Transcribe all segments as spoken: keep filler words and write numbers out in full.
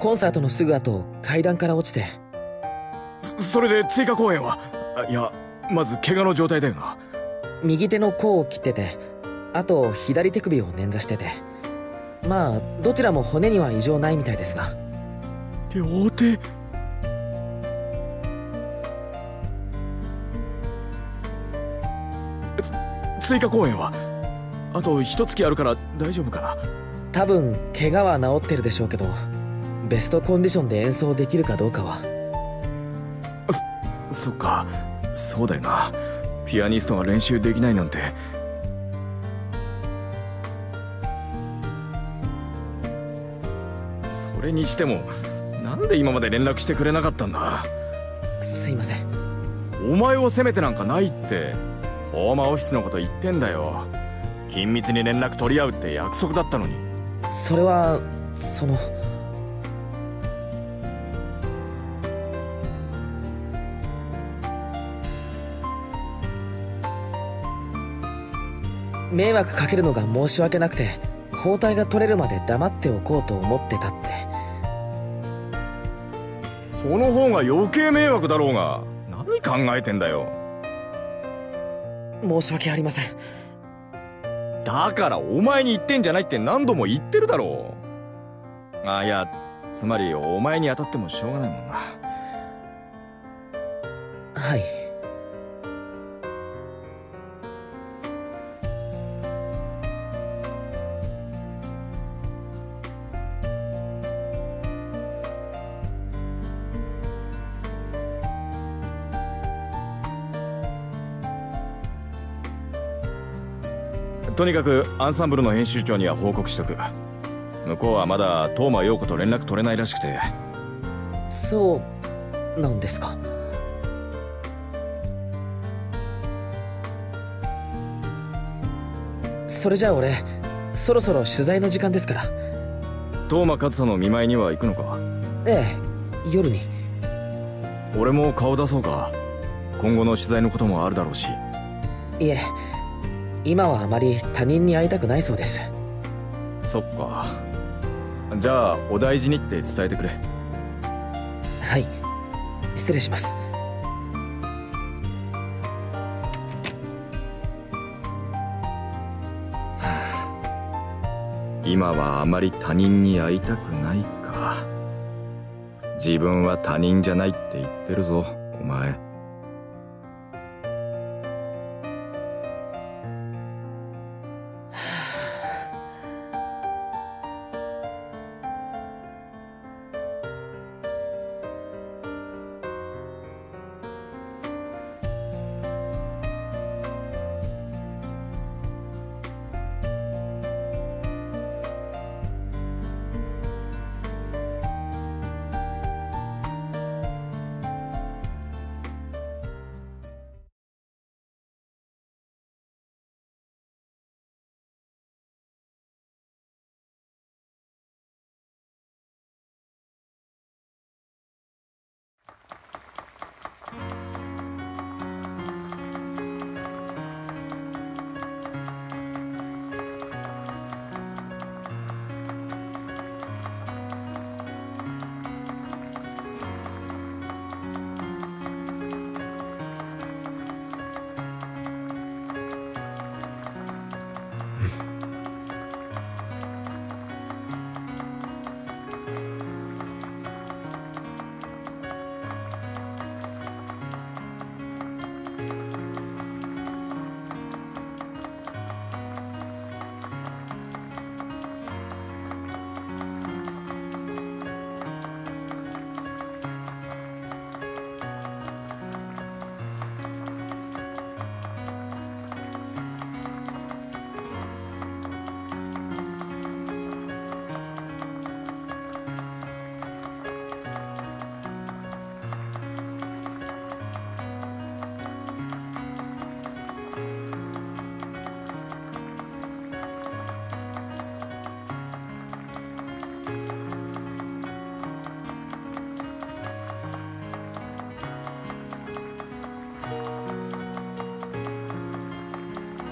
コンサートのすぐ後、階段から落ちて。 そ、それで追加公演は？いや、まず怪我の状態だよな。 右手の甲を切ってて、あと左手首を捻挫してて。まあどちらも骨には異常ないみたいですが。 両手。追加公演はあと一月あるから大丈夫かな？ 多分怪我は治ってるでしょうけど、ベストコンディションで演奏できるかどうかは。 そ、そっか、そうだよな。ピアニストが練習できないなんて。それにしてもなんで今まで連絡してくれなかったんだ？ すいません。 お前を責めてなんかないって。トーマオフィスのこと言ってんだよ。緊密に連絡取り合うって約束だったのに。 それはその迷惑かけるのが申し訳なくて、包帯が取れるまで黙っておこうと思ってたって。 その方が余計迷惑だろうが。何考えてんだよ。 申し訳ありません。 だからお前に言ってんじゃないって何度も言ってるだろう。あ、いや、つまりお前に当たってもしょうがないもんな。 はい。 とにかくアンサンブルの編集長には報告しとく。向こうはまだ東間陽子と連絡取れないらしくて。 そうなんですか。それじゃあ俺そろそろ取材の時間ですから。 東間和沙の見舞いには行くのか？ ええ、夜に。 俺も顔出そうか。今後の取材のこともあるだろうし。 いえ、今はあまり他人に会いたくないそうです。 そっか。じゃあお大事にって伝えてくれ。 はい、失礼します。 今はあまり他人に会いたくないか。自分は他人じゃないって言ってるぞ、お前。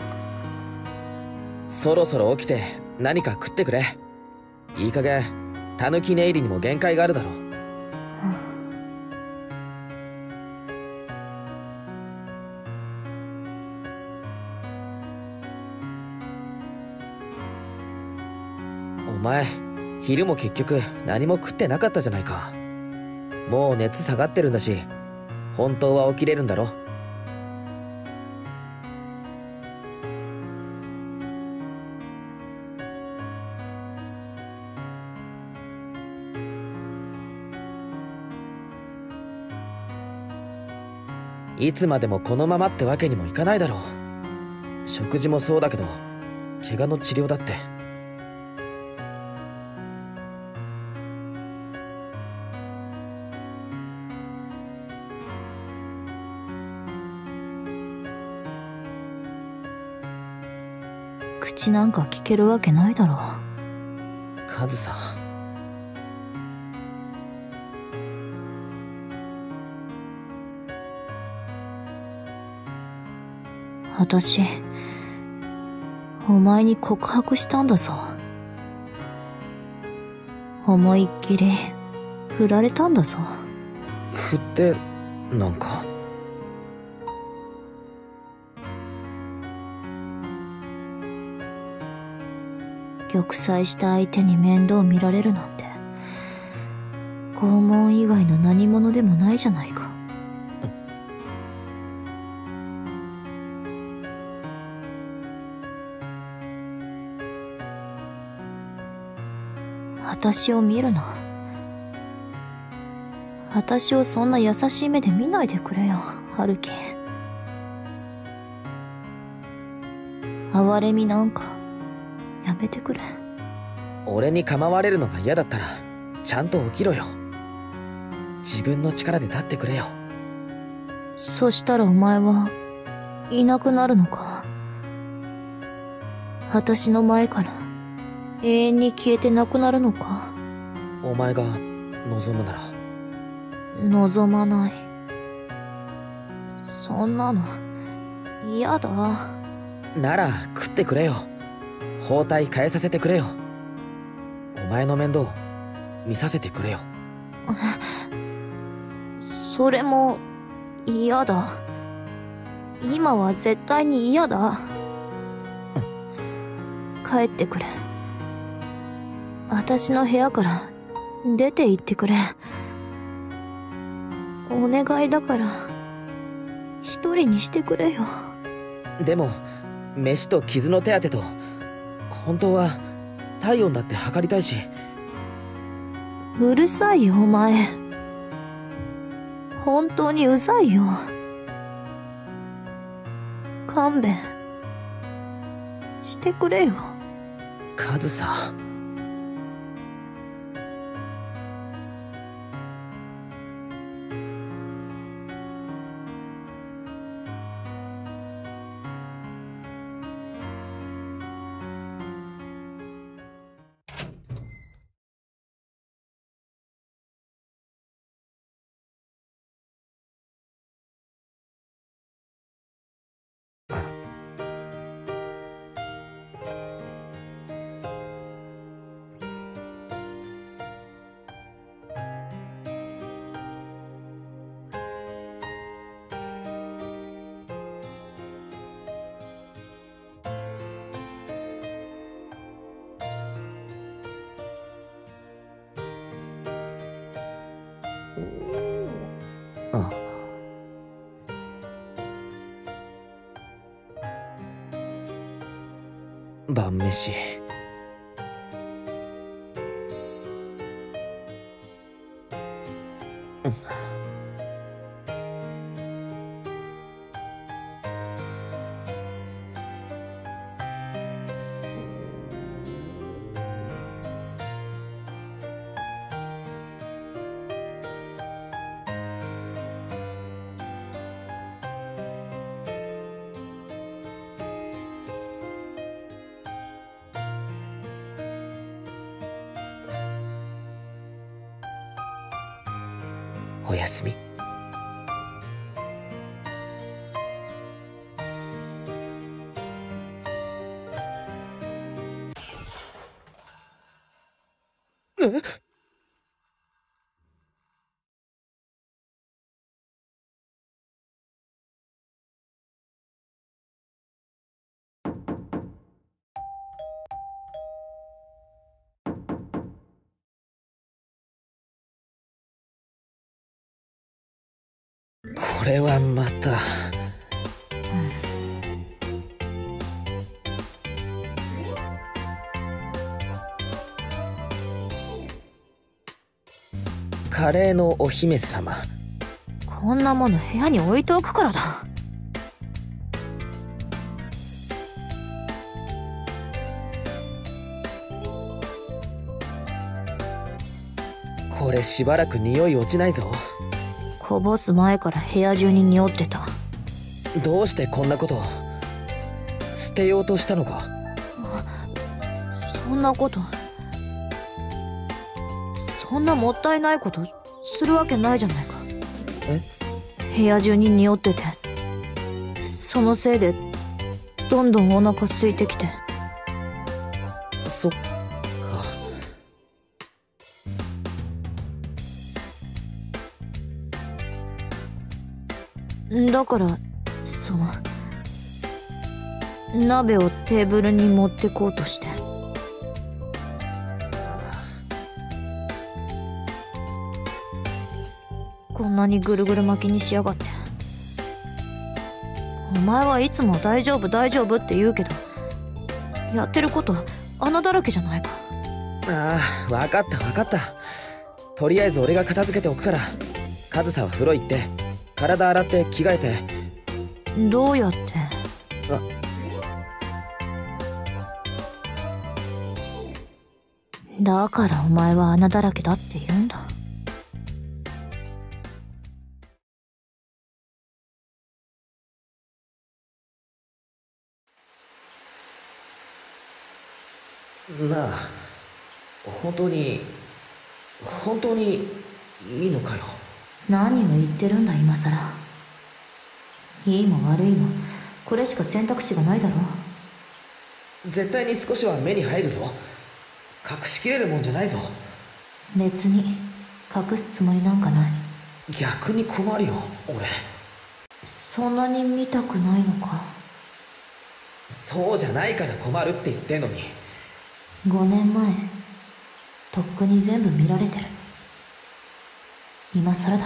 そろそろ起きて何か食ってくれ。いい加減タヌキ寝入りにも限界があるだろ。お前昼も結局何も食ってなかったじゃないか。もう熱下がってるんだし、本当は起きれるんだろ。いつまでもこのままってわけにもいかないだろう。食事もそうだけど、怪我の治療だって。 口なんか聞けるわけないだろう。 カズさん。 私、お前に告白したんだぞ。思いっきり振られたんだぞ。 振ってなんか。 玉砕した相手に面倒見られるなんて、拷問以外の何者でもないじゃないか。私を見るな。私をそんな優しい目で見ないでくれよ、春樹。哀れみなんかやめてくれ。 俺に構われるのが嫌だったらちゃんと起きろよ。自分の力で立ってくれよ。 そしたらお前はいなくなるのか。私の前から永遠に消えてなくなるのか。 お前が望むなら。 望まない。そんなの嫌だ。 なら食ってくれよ。包帯変えさせてくれよ。お前の面倒見させてくれよ。 それも嫌だ。今は絶対に嫌だ。帰ってくれ。私の部屋から出て行ってくれ。お願いだから一人にしてくれよ。 でも飯と傷の手当てと、本当は体温だって測りたいし。 うるさいよお前。本当にうざいよ。勘弁してくれよ。 カズさ。あ晩飯。うん。おやすみ。え？ これはまた。カレーのお姫様。 こんなもの部屋に置いておくからだ。 これしばらく匂い落ちないぞ。 こぼす前から部屋中に匂ってた。 どうしてこんなこと。捨てようとしたのか。 そんなことそんなもったいないことするわけないじゃないか。 え？ 部屋中に匂ってて、そのせいでどんどんお腹空いてきて。 そっか。 だからその鍋をテーブルに持ってこうとして。こんなにぐるぐる巻きにしやがって。お前はいつも大丈夫大丈夫って言うけど、やってること穴だらけじゃないか。 ああ、わかったわかった。とりあえず俺が片付けておくから、カズサは風呂行って体洗って着替えて。 どうやって？ あ、 だからお前は穴だらけだって言うんだ。 なあ、本当に本当にいいのかよ。 何を言ってるんだ今さら。いいも悪いもこれしか選択肢がないだろ。 絶対に少しは目に入るぞ。隠しきれるもんじゃないぞ。 別に隠すつもりなんかない。 逆に困るよ俺。 そんなに見たくないのか。 そうじゃないから困るって言ってんのに。 ごねんまえとっくに全部見られてる。今さらだ。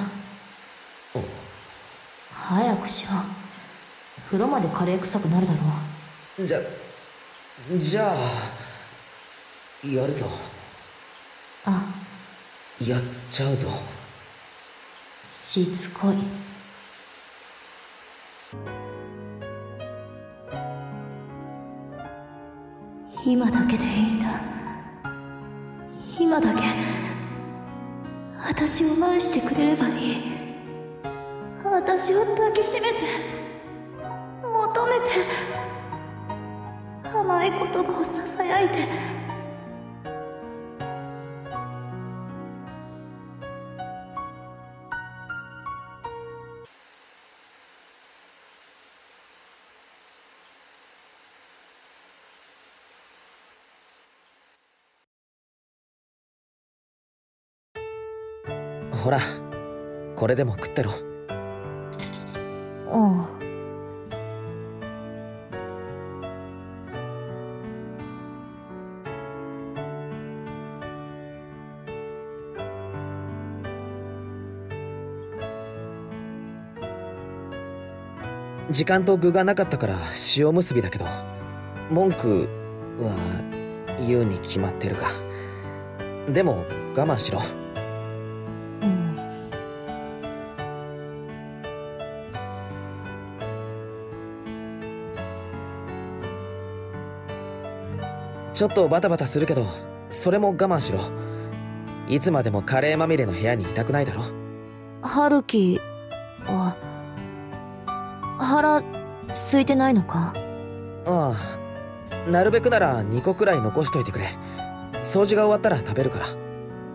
早くしろ。風呂までカレー臭くなるだろ。 じゃじゃあやるぞ。 あ、 やっちゃうぞ。 しつこい。今だけでいいんだ。今だけ私を愛してくれればいい。私を抱きしめて求めて甘い言葉をささやいて。 ほら、これでも食ってろ。 おう。 時間と具がなかったから塩むすびだけど、文句は言うに決まってるか。でも我慢しろ。 うん。 ちょっとバタバタするけど、それも我慢しろ。いつまでもカレーまみれの部屋にいたくないだろ。 春樹は腹空いてないのか？ ああ、なるべくならにこくらい残しといてくれ。掃除が終わったら食べるから。 うん。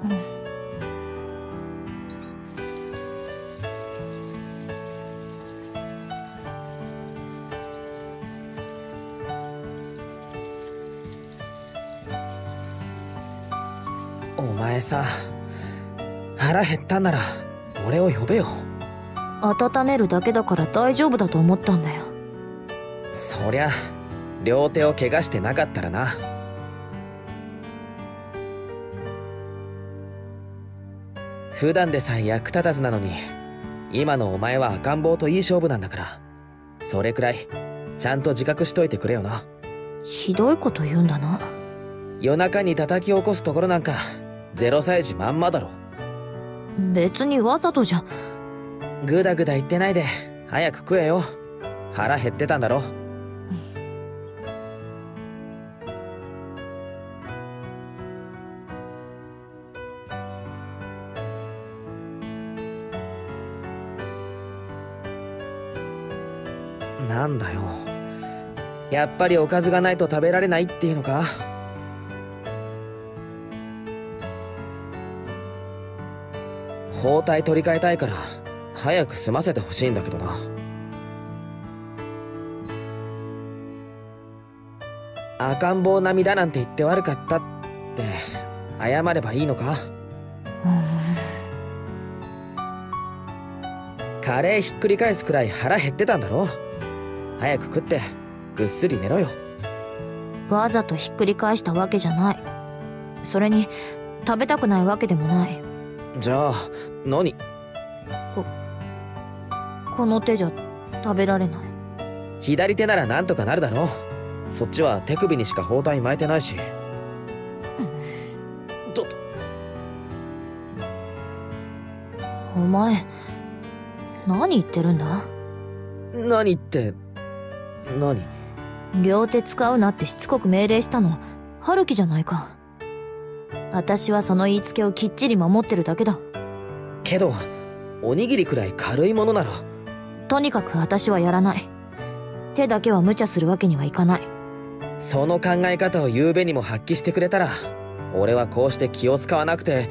お前さ、腹減ったんなら俺を呼べよ。 温めるだけだから大丈夫だと思ったんだよ。 そりゃ両手を怪我してなかったらな。普段でさえ役立たずなのに今のお前は赤ん坊といい勝負なんだから、それくらいちゃんと自覚しといてくれよな。 ひどいこと言うんだな。 夜中に叩き起こすところなんかゼロさい児まんまだろ。 別にわざとじゃ。 グダグダ言ってないで早く食えよ。腹減ってたんだろ。なんだよ、やっぱりおかずがないと食べられないっていうのか。包帯取り替えたいから早く済ませてほしいんだけどな。赤ん坊並みだなんて言って悪かったって謝ればいいのか。カレーひっくり返すくらい腹減ってたんだろ。早く食ってぐっすり寝ろよ。 わざとひっくり返したわけじゃない。それに食べたくないわけでもない。 じゃあ何？ ここの手じゃ食べられない。 左手ならなんとかなるだろ。そっちは手首にしか包帯巻いてないし。とお前何言ってるんだ？ 何って何？ 両手使うなってしつこく命令したの春樹じゃないか。私はその言いつけをきっちり守ってるだけだ。 けどおにぎりくらい軽いものなら。 とにかく私はやらない。手だけは無茶するわけにはいかない。 その考え方を昨べにも発揮してくれたら俺はこうして気を使わなくて。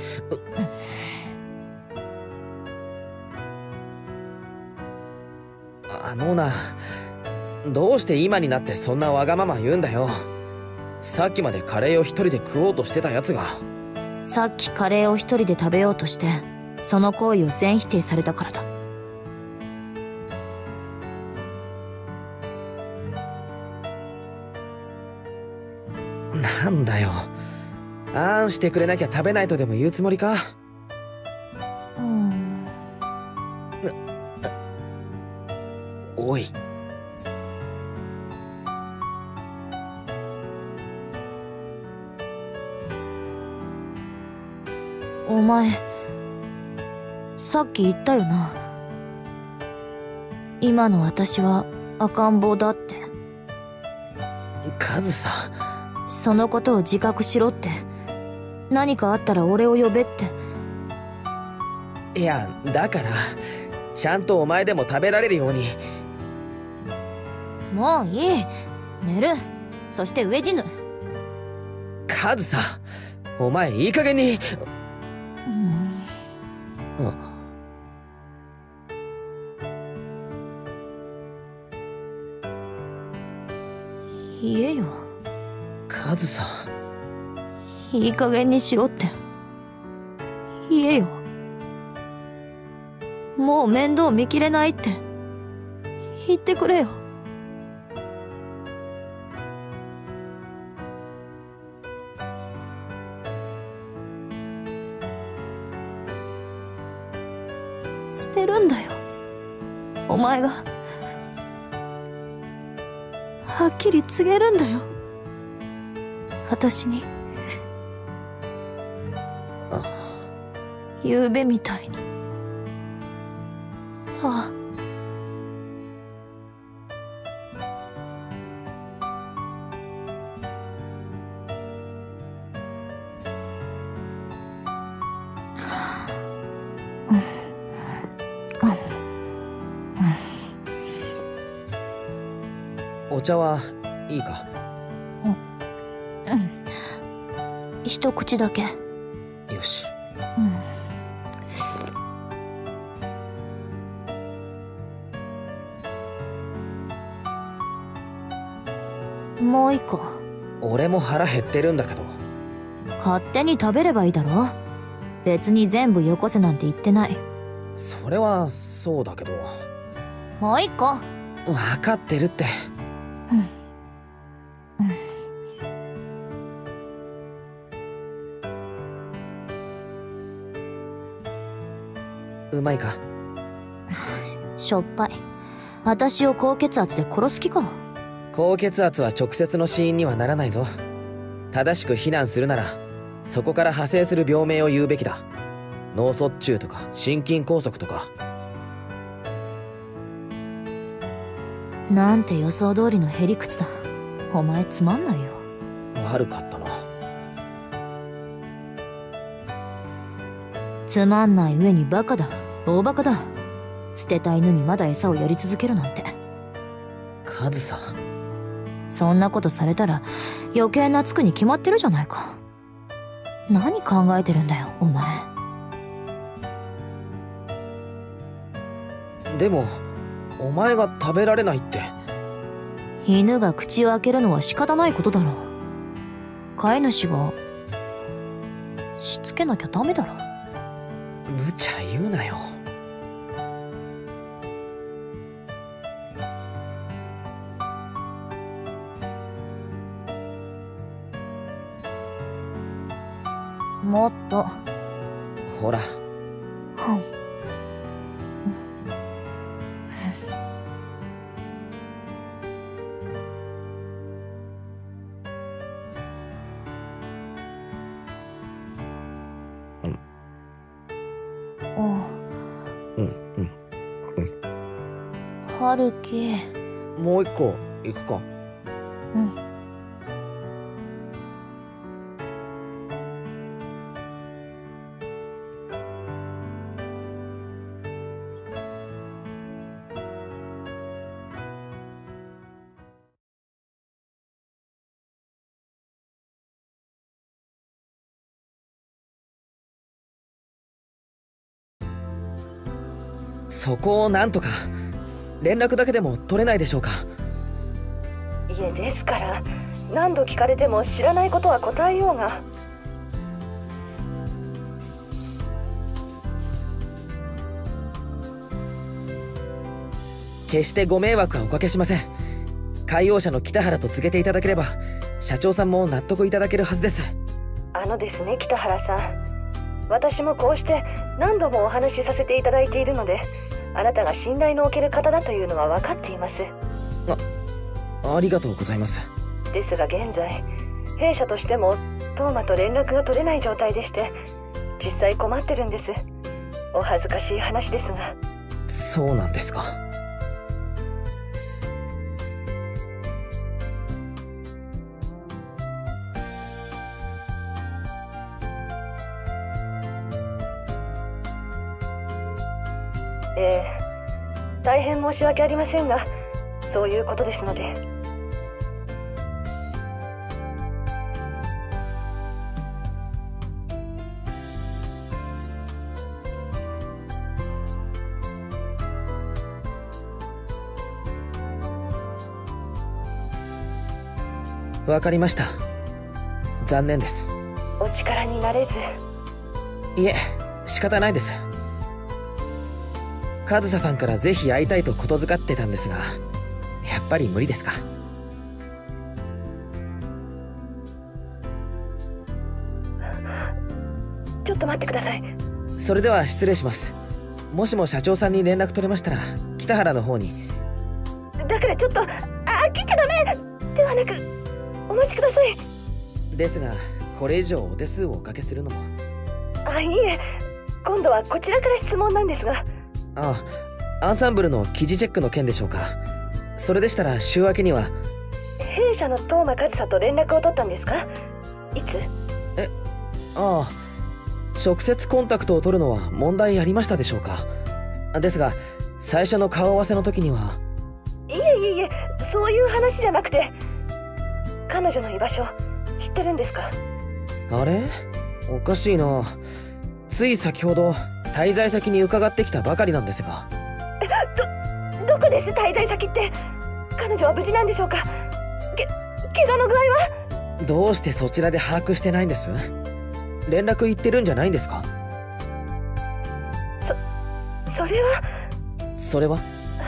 あのな、どうして今になってそんなわがまま言うんだよ。さっきまでカレーを一人で食おうとしてたやつが。 さっきカレーを一人で食べようとしてその行為を全否定されたからだ。 なんだよ、あんしてくれなきゃ食べないとでも言うつもりか。 うん。 おい、 お前さっき言ったよな。今の私は赤ん坊だって。 カズさ。 そのことを自覚しろって。何かあったら俺を呼べって。 いやだからちゃんとお前でも食べられるように。 もういい。寝る。そして飢え死ぬ。 カズさ、お前いい加減に。 うん、 あ、 言えよ。 カズさん、 いい加減にしろって言えよ。もう面倒見きれないって言ってくれよ。捨てるんだよお前が。はっきり告げるんだよ私に。夕べみたいにさあ。 お茶はいいか？ うん、うん、一口だけ。 よし。 うん、もう一個。 俺も腹減ってるんだけど。 勝手に食べればいいだろ。別に全部よこせなんて言ってない。 それはそうだけど。 もう一個。 分かってるって。 うん、うん、 うまいか？ しょっぱい。私を高血圧で殺す気か。 高血圧は直接の死因にはならないぞ。正しく避難するならそこから派生する病名を言うべきだ。脳卒中とか心筋梗塞とか。 なんて予想通りのへりくつだ。お前つまんないよ。 悪かったな。 つまんない上にバカだ。大バカだ。捨てた犬にまだ餌をやり続けるなんて。 カズさん、 そんなことされたら余計懐くに決まってるじゃないか。何考えてるんだよお前。 でもお前が食べられないって。 犬が口を開けるのは仕方ないことだろう。飼い主がしつけなきゃダメだろ。 無茶言うなよ。 もっと。 ほら。うんうんうん。 春樹。 もう一個行くか。 うん。 そこをなんとか連絡だけでも取れないでしょうか。 いえ、ですから何度聞かれても知らないことは答えようが。 決してご迷惑はおかけしません。海王社の北原と告げていただければ社長さんも納得いただけるはずです。 あのですね、北原さん、私もこうして何度もお話しさせていただいているので、あなたが信頼のおける方だというのは分かっています。 あ、ありがとうございます。 ですが現在弊社としてもトーマと連絡が取れない状態でして、実際困ってるんです。お恥ずかしい話ですが。 そうなんですか。 ええ、大変申し訳ありませんが、そういうことですので。 わかりました。残念です。 お力になれず。 いえ、仕方ないです。上総さんからぜひ会いたいとことづかってたんですが、やっぱり無理ですか。 ちょっと待ってください。 それでは失礼します。もしも社長さんに連絡取れましたら北原の方に。 だからちょっと、あ、切っちゃダメではなく、お待ちください。 ですがこれ以上お手数をおかけするのも。 あ、いいえ、今度はこちらから質問なんですが。 ああ、アンサンブルの記事チェックの件でしょうか。それでしたら週明けには。 弊社の東間和沙と連絡を取ったんですか？いつ？ え、ああ、直接コンタクトを取るのは問題ありましたでしょうか。ですが最初の顔合わせの時には。 いえいえいえ、そういう話じゃなくて、彼女の居場所知ってるんですか？ あれ？おかしいな。つい先ほど滞在先に伺ってきたばかりなんですが。 ど、どこです滞在先って？彼女は無事なんでしょうか？け、怪我の具合は？ どうしてそちらで把握してないんです？連絡行ってるんじゃないんですか？ そ、それはそれは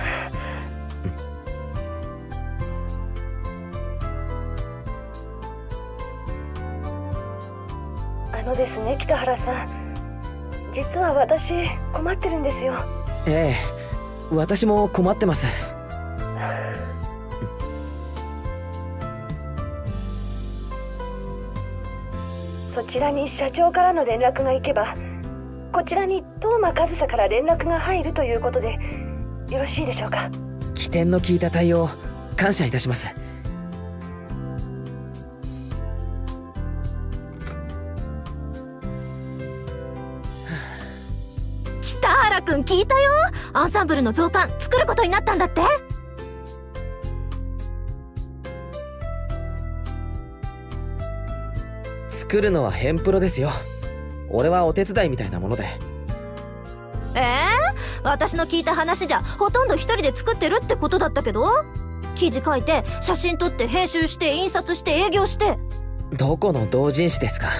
あのですね、北原さん、実は私困ってるんですよ。 ええ、 私も困ってます。 そちらに社長からの連絡が行けば、こちらに東間和沙から連絡が入るということでよろしいでしょうか。 起点の効いた対応感謝いたします。 北原くん聞いたよ。アンサンブルの増刊作ることになったんだって。 作るのはヘンプロですよ。俺はお手伝いみたいなもので。 えー、私の聞いた話じゃほとんど一人で作ってるってことだったけど。記事書いて写真撮って編集して印刷して営業して。 どこの同人誌ですか。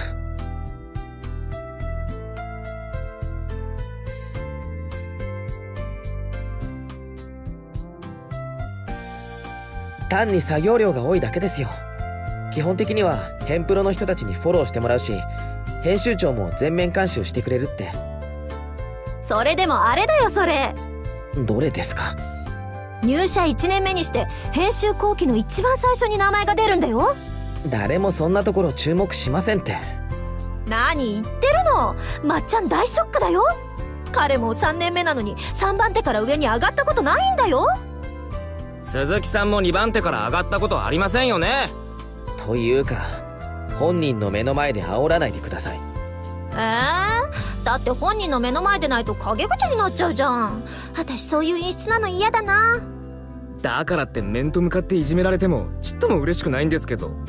単に作業量が多いだけですよ。基本的にはヘンプロの人たちにフォローしてもらうし、編集長も全面監修してくれるって。 それでもあれだよそれ。 どれですか。 入社いちねんめにして編集後期の一番最初に名前が出るんだよ。 誰もそんなところ注目しませんって。 何言ってるの。まっちゃん大ショックだよ。彼もさんねんめなのにさんばん手から上に上がったことないんだよ。 鈴木さんもにばん手から上がったことありませんよね。 というか本人の目の前で煽らないでください。 えー、だって本人の目の前でないと陰口になっちゃうじゃん。私そういう演出なの嫌だな。 だからって面と向かっていじめられてもちっとも嬉しくないんですけど。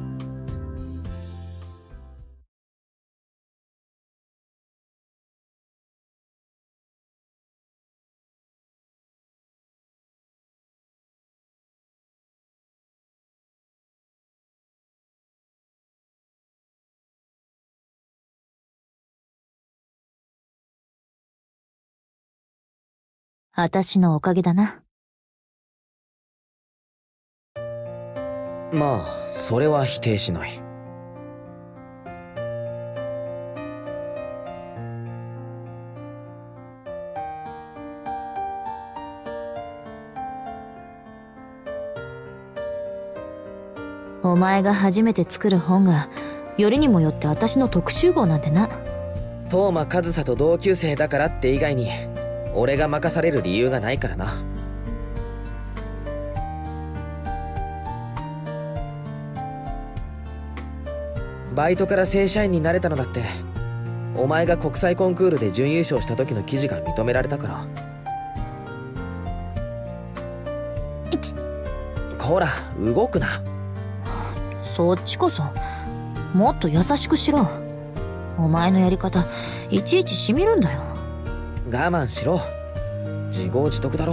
私のおかげだな。 まあそれは否定しない。 お前が初めて作る本がよりにもよって私の特集号なんてな。 東間和沙と同級生だからって以外に俺が任される理由がないからな。バイトから正社員になれたのだってお前が国際コンクールで準優勝した時の記事が認められたから。こら動くな。 そっちこそもっと優しくしろ。お前のやり方いちいちしみるんだよ。 我慢しろ。自業自得だろ。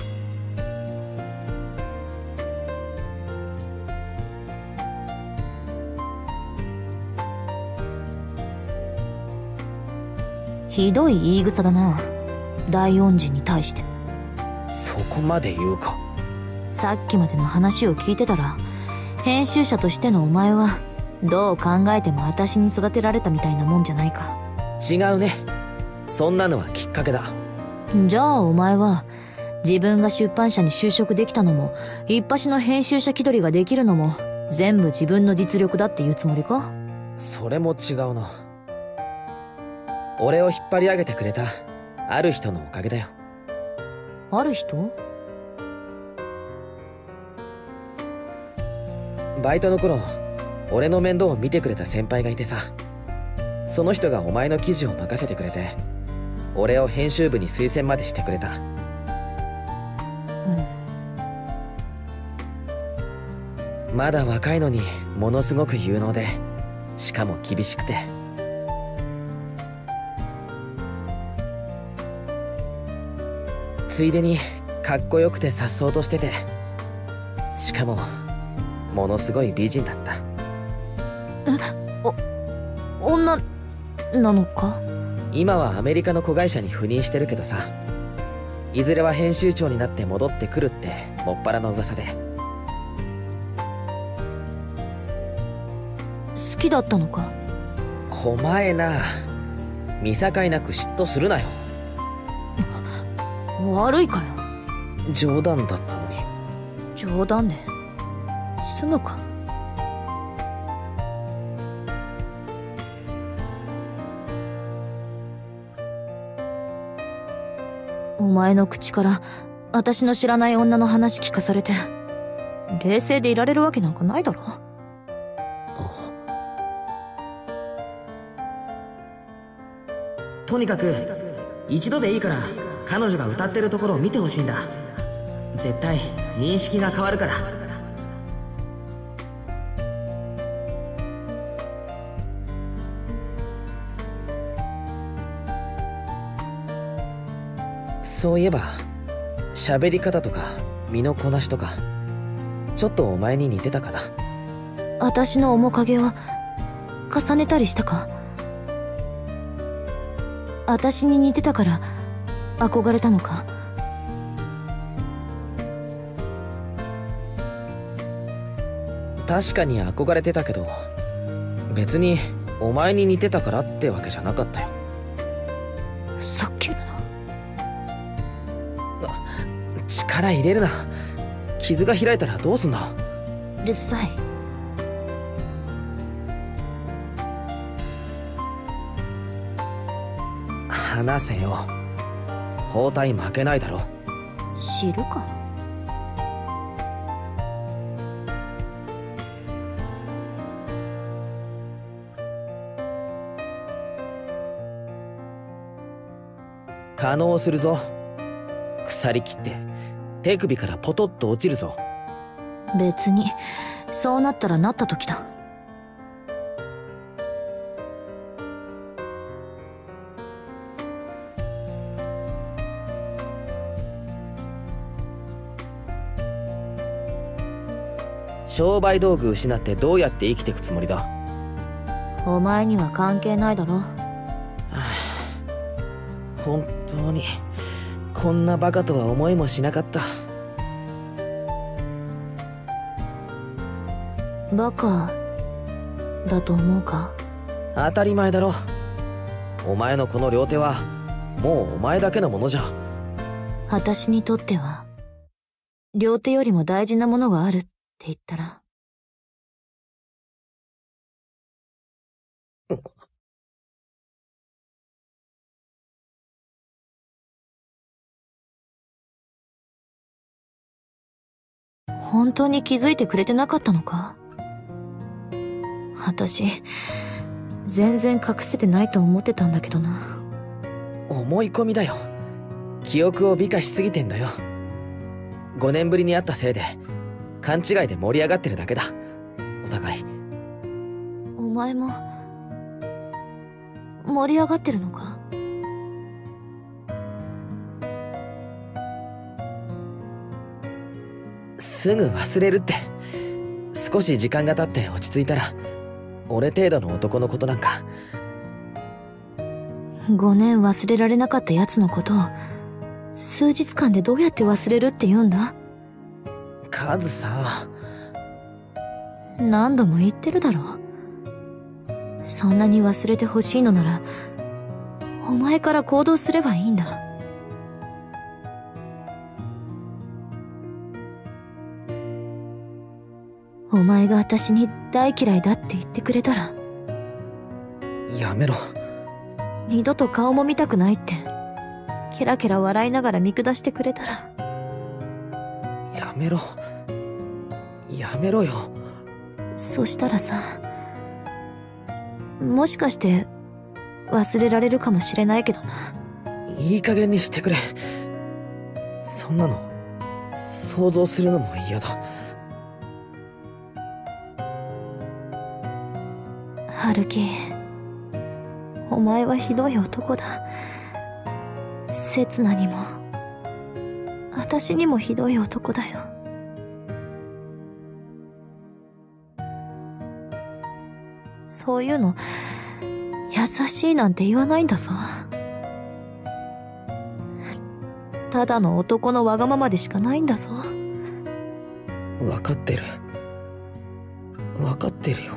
ひどい言い草だな、大恩人に対して。 そこまで言うか。 さっきまでの話を聞いてたら編集者としてのお前はどう考えても私に育てられたみたいなもんじゃないか。 違うね。そんなのはきっかけだ。 じゃあお前は自分が出版社に就職できたのも一発の編集者気取りができるのも全部自分の実力だっていうつもりか。 それも違うな。俺を引っ張り上げてくれたある人のおかげだよ。 ある人？ バイトの頃俺の面倒を見てくれた先輩がいてさ、その人がお前の記事を任せてくれて俺を編集部に推薦までしてくれた。うん、まだ若いのにものすごく有能でしかも厳しくて、ついでにかっこよくて颯爽としてて、しかもものすごい美人だった。 え、お、女なのか？ 今はアメリカの子会社に赴任してるけどさ、いずれは編集長になって戻ってくるってもっぱらの噂で。 好きだったのか？ お前な、見境なく嫉妬するなよ。 悪いかよ。 冗談だったのに。 冗談で済むか。お前の口から私の知らない女の話聞かされて冷静でいられるわけなんかないだろ。 とにかく一度でいいから彼女が歌ってるところを見てほしいんだ。絶対認識が変わるから。そういえば喋り方とか身のこなしとかちょっとお前に似てたかな。 私の面影を重ねたりしたか。私に似てたから憧れたのか。 確かに憧れてたけど別にお前に似てたからってわけじゃなかったよ。 さっきの力入れるな。傷が開いたらどうすんだ。 うるさい。 話せよ。包帯負けないだろ。 知るか。 可能するぞ。鎖切って手首からポトッと落ちるぞ。 別にそうなったらなった時だ。 商売道具失ってどうやって生きていくつもりだ。 お前には関係ないだろ。 本当にこんなバカとは思いもしなかった。 バカだと思うか。 当たり前だろ。お前のこの両手はもうお前だけのものじゃ。 私にとっては両手よりも大事なものがあるって言ったら。本当に気づいてくれてなかったのか。私全然隠せてないと思ってたんだけどな。 思い込みだよ。記憶を美化しすぎてんだよ。ごねんぶりに会ったせいで勘違いで盛り上がってるだけだ。お互い。 お前も盛り上がってるのか。 すぐ忘れるって。少し時間が経って落ち着いたら俺程度の男のことなんか。 ごねん忘れられなかった奴のことを数日間でどうやって忘れるって言うんだ。 カズさ。 何度も言ってるだろ。そんなに忘れてほしいのならお前から行動すればいいんだ。お前が私に大嫌いだって言ってくれたら。 やめろ。 二度と顔も見たくないってケラケラ笑いながら見下してくれたら。 やめろ。やめろよ。 そしたらさ、もしかして忘れられるかもしれないけどな。 いい加減にしてくれ。そんなの想像するのも嫌だ。 春樹、お前はひどい男だ。刹那にも私にもひどい男だよ。そういうの優しいなんて言わないんだぞ。ただの男のわがままでしかないんだぞ。 分かってる。分かってるよ。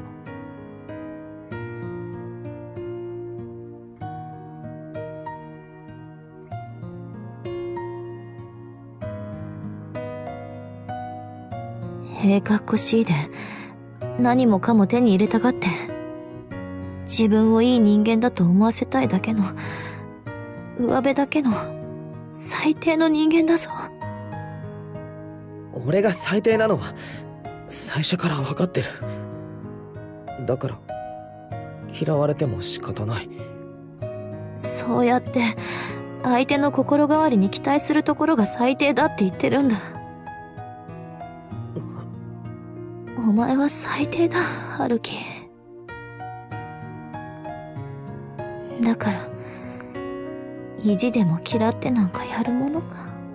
ええかっこしいで、何もかも手に入れたがって、自分をいい人間だと思わせたいだけの、上辺だけの、最低の人間だぞ。 俺が最低なのは、最初から分かってる。だから、嫌われても仕方ない。 そうやって、相手の心変わりに期待するところが最低だって言ってるんだ。お前は最低だ、春樹。だから、意地でも嫌ってなんかやるものか。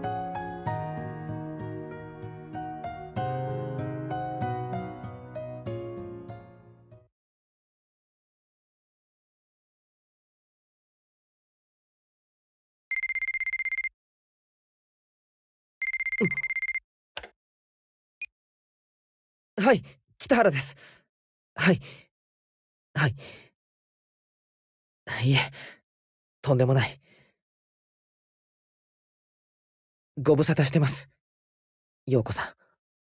はい、北原です。はい。はい。いえ、とんでもない。ご無沙汰してます。陽子さん。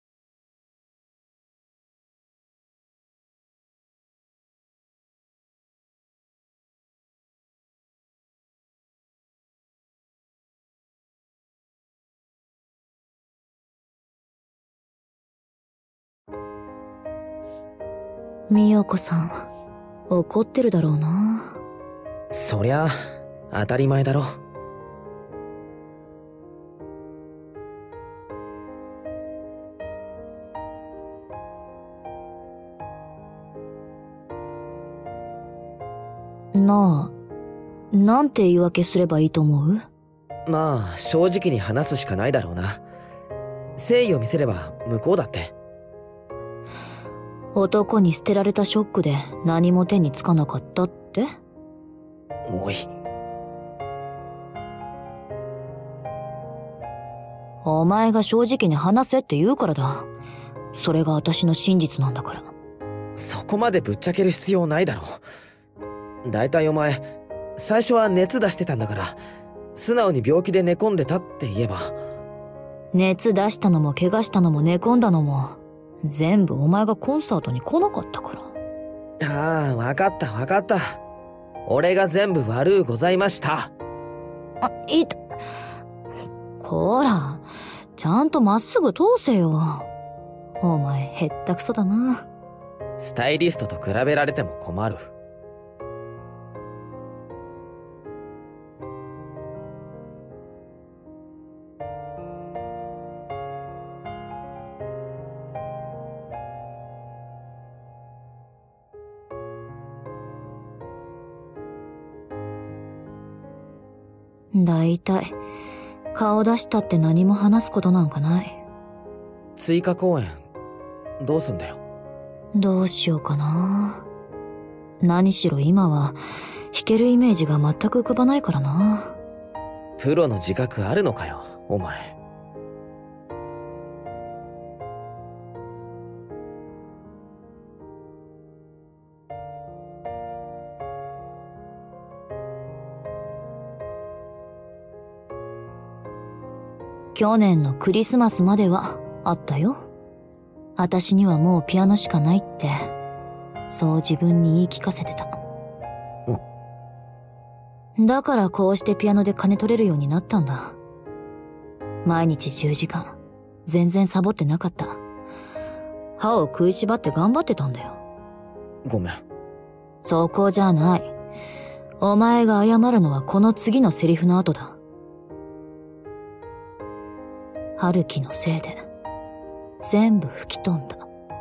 美代子さん、怒ってるだろうな。 そりゃ、当たり前だろ。 なあ、なんて言い訳すればいいと思う？ まあ、正直に話すしかないだろうな。誠意を見せれば向こうだって。 男に捨てられたショックで何も手につかなかったって？ おい。 お前が正直に話せって言うからだ。それが私の真実なんだから。 そこまでぶっちゃける必要ないだろう。だいたいお前、最初は熱出してたんだから、素直に病気で寝込んでたって言えば。 熱出したのも怪我したのも寝込んだのも、全部お前がコンサートに来なかったから。 ああ、わかったわかった。俺が全部悪うございました。 あ、いた。こら、ちゃんとまっすぐ通せよ。お前、へったくそだな。 スタイリストと比べられても困る。 だいたい、顔出したって何も話すことなんかない。 追加公演、どうすんだよ。 どうしようかな。何しろ今は、弾けるイメージが全く浮かばないからな。 プロの自覚あるのかよ、お前。 去年のクリスマスまではあったよ。私にはもうピアノしかないって、そう自分に言い聞かせてた。だからこうしてピアノで金取れるようになったんだ。毎日じゅうじかん、全然サボってなかった。歯を食いしばって頑張ってたんだよ。 ごめん。 そこじゃない。お前が謝るのはこの次のセリフの後だ。春樹のせいで、全部吹き飛んだ。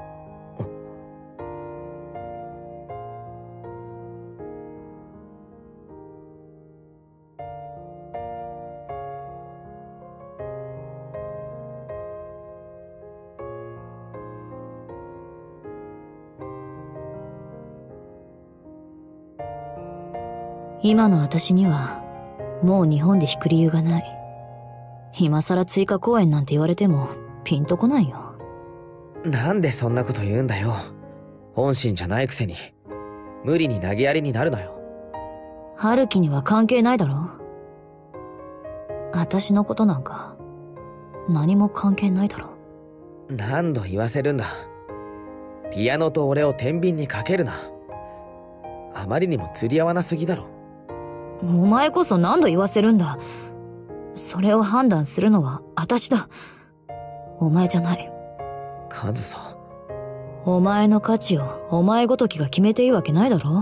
今の私には、もう日本で弾く理由がない。今更追加公演なんて言われてもピンとこないよ。 なんでそんなこと言うんだよ。本心じゃないくせに。無理に投げやりになるなよ。 春樹には関係ないだろ。私のことなんか何も関係ないだろ。 何度言わせるんだ。ピアノと俺を天秤にかけるな。あまりにも釣り合わなすぎだろ。 お前こそ何度言わせるんだ。それを判断するのは私だ。お前じゃない。 カズサ。 お前の価値をお前ごときが決めていいわけないだろ。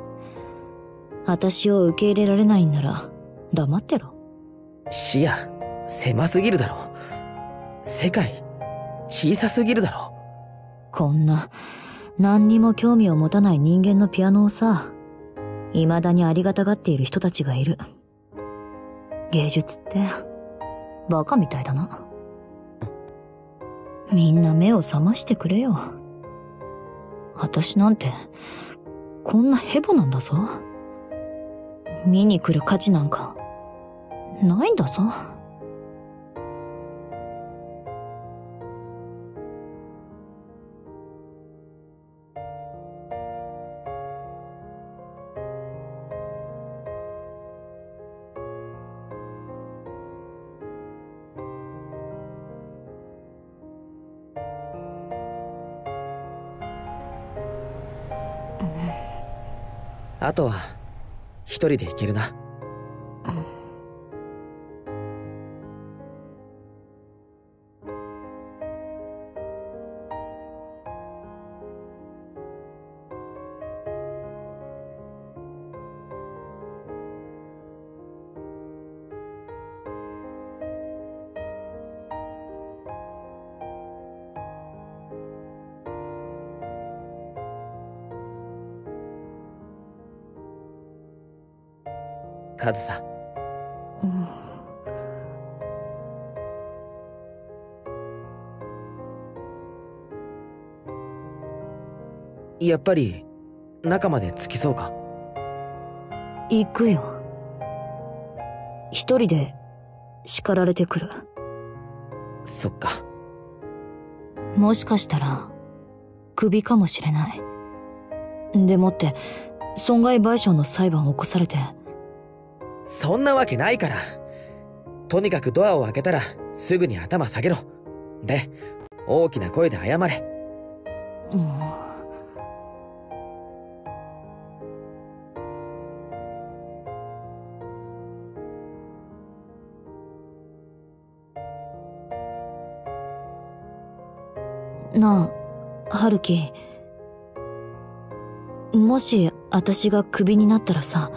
私を受け入れられないんなら黙ってろ。 視野狭すぎるだろ。世界小さすぎるだろ。 こんな何にも興味を持たない人間のピアノをさ、未だにありがたがっている人たちがいる。芸術ってバカみたいだな。みんな目を覚ましてくれよ。私なんてこんなヘボなんだぞ。見に来る価値なんかないんだぞ。 あとは一人で行けるな。カズサ。 うん、 やっぱり中まで着きそうか。 行くよ。一人で叱られてくる。 そっか。 もしかしたらクビかもしれない。でもって損害賠償の裁判を起こされて。 そんなわけないから。とにかくドアを開けたらすぐに頭下げろ。で、大きな声で謝れ。 うん、なあ、春樹。もし私がクビになったらさ、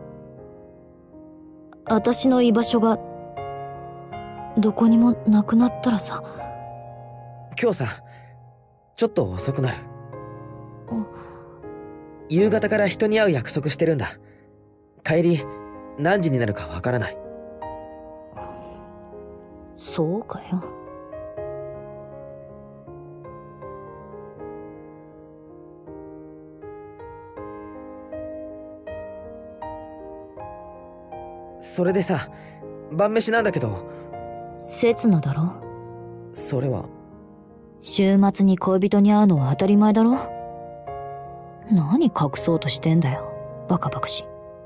私の居場所がどこにもなくなったらさ。 今日さ、ちょっと遅くなる。夕方から人に会う約束してるんだ。帰り何時になるかわからない。 そうかよ。 それでさ、晩飯なんだけど。 刹那だろ。 それは週末に恋人に会うのは当たり前だろ。何隠そうとしてんだよ、バカバカし。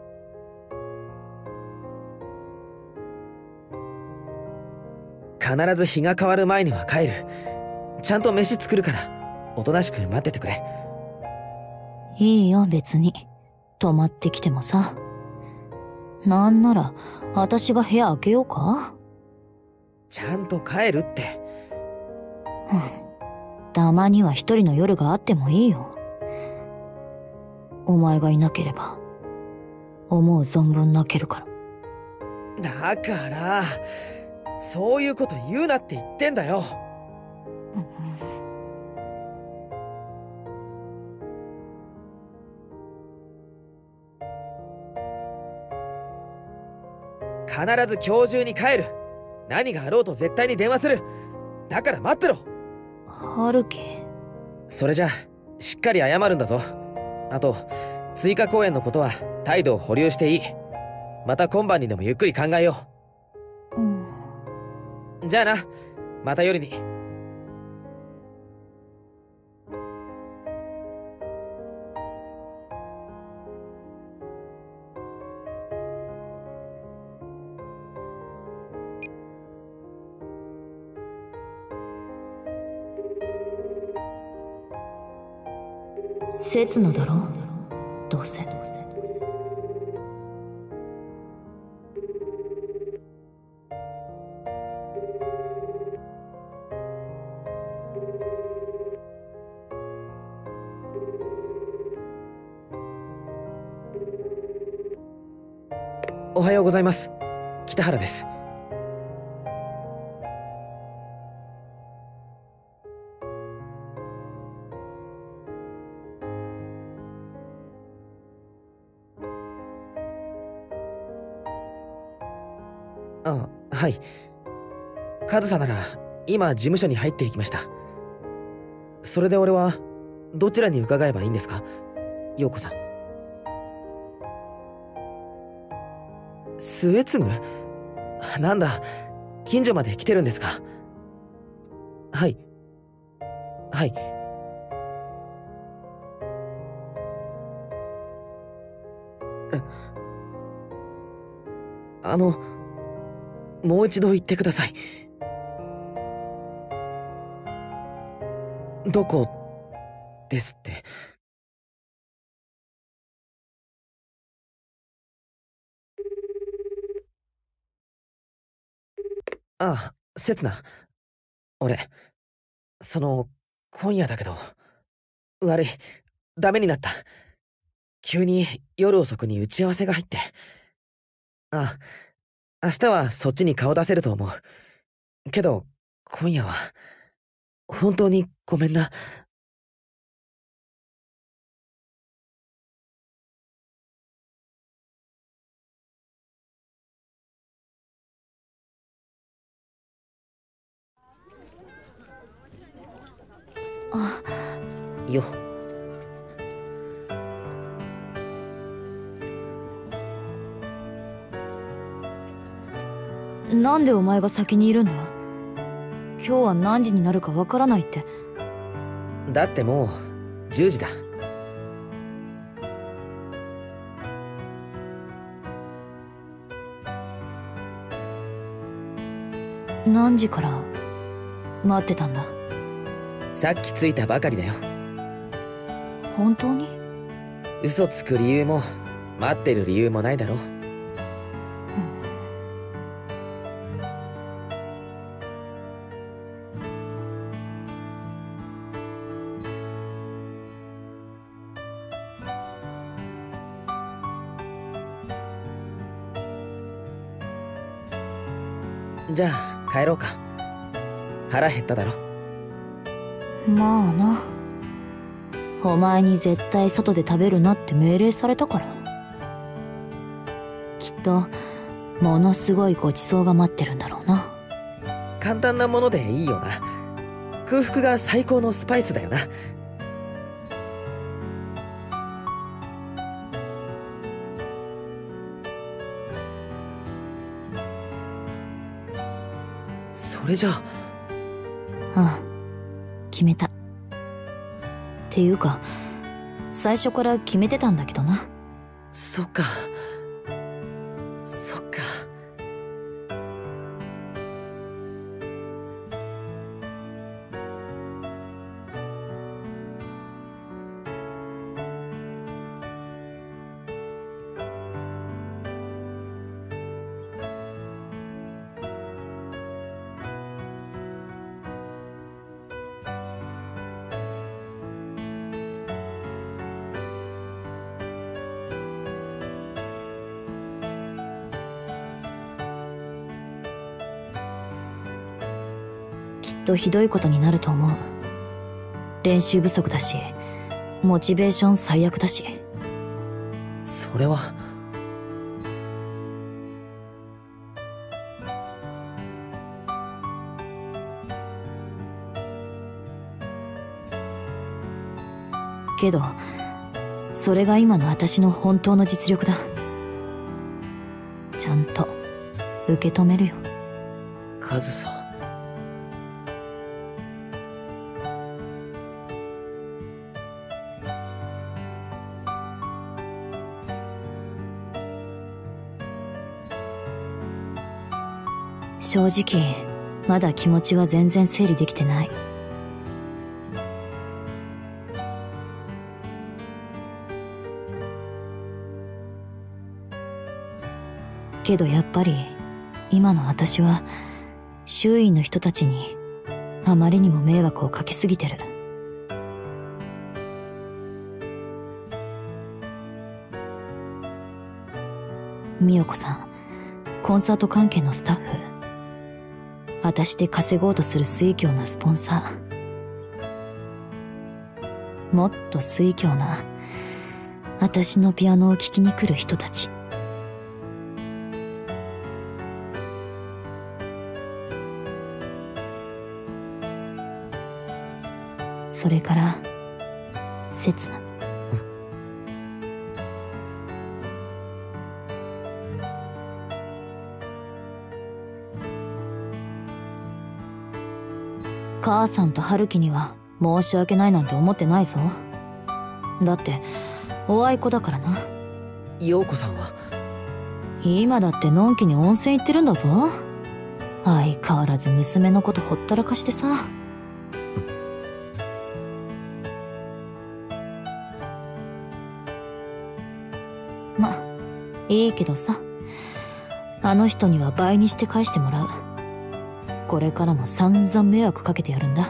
必ず日が変わる前には帰る。ちゃんと飯作るからおとなしく待っててくれ。 いいよ別に。泊まってきてもさ。なんなら私が部屋開けようか。 ちゃんと帰るって。 うん、たまには一人の夜があってもいいよ。お前がいなければ思う存分泣けるから。 だからそういうこと言うなって言ってんだよ。 うん、 必ず今日中に帰る。何があろうと絶対に電話する。だから待ってろ。 春樹。 それじゃしっかり謝るんだぞ。あと追加公演のことは態度を保留していい。また今晩にでもゆっくり考えよう。うん、 じゃあな、また夜に。 刹那だろ、どうせ。 おはようございます。北原です。あ、はい。上総なら今事務所に入っていきました。それで俺はどちらに伺えばいいんですか、陽子さん。末継ぐ？なんだ、近所まで来てるんですか。はい。はい。え、あの、もう一度言ってください。どこですって。ああ、刹那。俺、その、今夜だけど、悪い、ダメになった。急に夜遅くに打ち合わせが入って。ああ、明日はそっちに顔出せると思う。けど、今夜は、本当にごめんな。 あ、 よ。 なんでお前が先にいるんだ？今日は何時になるかわからないって。 だってもうじゅうじだ。 何時から待ってたんだ？ さっき着いたばかりだよ。 本当に？ 嘘つく理由も待ってる理由もないだろ。じゃあ帰ろうか。腹減っただろ。 まあな。お前に絶対外で食べるなって命令されたから。きっとものすごいごちそうが待ってるんだろうな。 簡単なものでいいよな。空腹が最高のスパイスだよな。それじゃあ。 ああ、決めた。っていうか、最初から決めてたんだけどな。 そっか。そっか。 きっとひどいことになると思う。練習不足だし、モチベーション最悪だし。 それは。 けど、それが今の私の本当の実力だ。ちゃんと受け止めるよ。 上総。 正直、まだ気持ちは全然整理できてない。 けどやっぱり今の私は周囲の人たちにあまりにも迷惑をかけすぎてる。美代子さん、コンサート関係のスタッフ、私で稼ごうとする酔狂なスポンサー、もっと酔狂な私のピアノを聴きに来る人たち。それから刹那。母さんと春樹には申し訳ないなんて思ってないぞ。だっておあいこだからな。 陽子さんは今だってのんきに温泉行ってるんだぞ。相変わらず娘のことほったらかしてさ。ま、いいけどさ、あの人には倍にして返してもらう。これからも散々迷惑かけてやるんだ。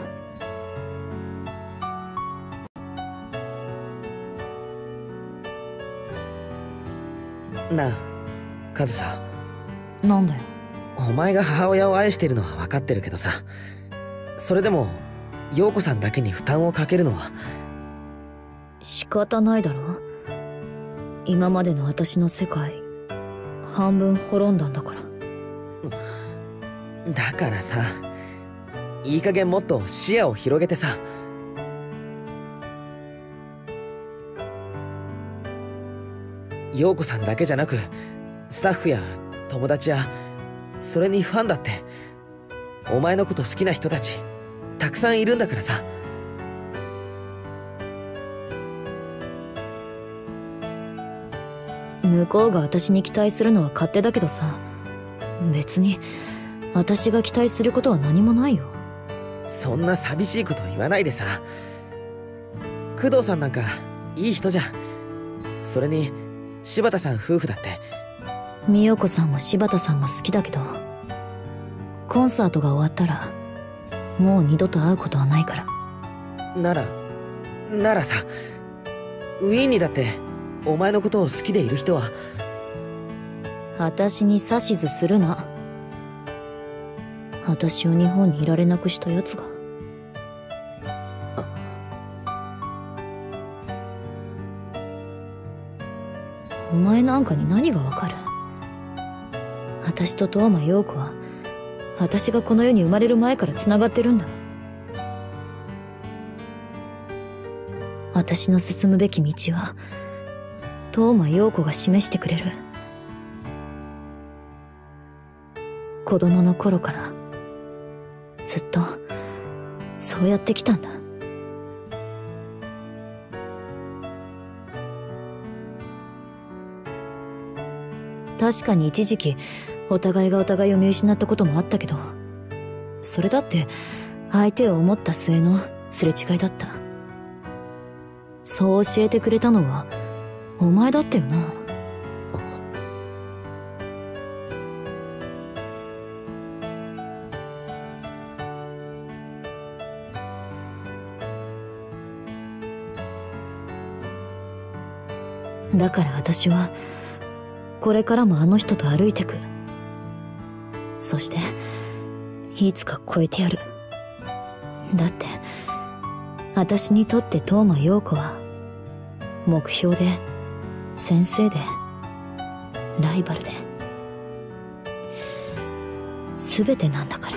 なあ、カズさ。 なんだよ。 お前が母親を愛してるのは分かってるけどさ、それでも陽子さんだけに負担をかけるのは。 仕方ないだろ。今までの私の世界半分滅んだんだから。 だからさ、いい加減もっと視野を広げてさ。陽子さんだけじゃなく、スタッフや友達や、それにファンだって、お前のこと好きな人たちたくさんいるんだからさ。 向こうが私に期待するのは勝手だけどさ、別に私が期待することは何もないよ。 そんな寂しいこと言わないでさ。工藤さんなんかいい人じゃん。それに柴田さん夫婦だって。 美代子さんも柴田さんも好きだけど、コンサートが終わったらもう二度と会うことはないから。 ならならさ、ウィーンにだってお前のことを好きでいる人は。 私に指図するな。私を日本にいられなくしたやつが。お前なんかに何がわかる。私と東間陽子は私がこの世に生まれる前から繋がってるんだ。私の進むべき道は東間陽子が示してくれる。子供の頃からずっとそうやってきたんだ。確かに一時期お互いがお互いを見失ったこともあったけど、それだって相手を思った末のすれ違いだった。そう教えてくれたのはお前だったよな。だから私はこれからもあの人と歩いてく。そしていつか超えてやる。だって私にとって東間陽子は目標で先生でライバルで全てなんだから。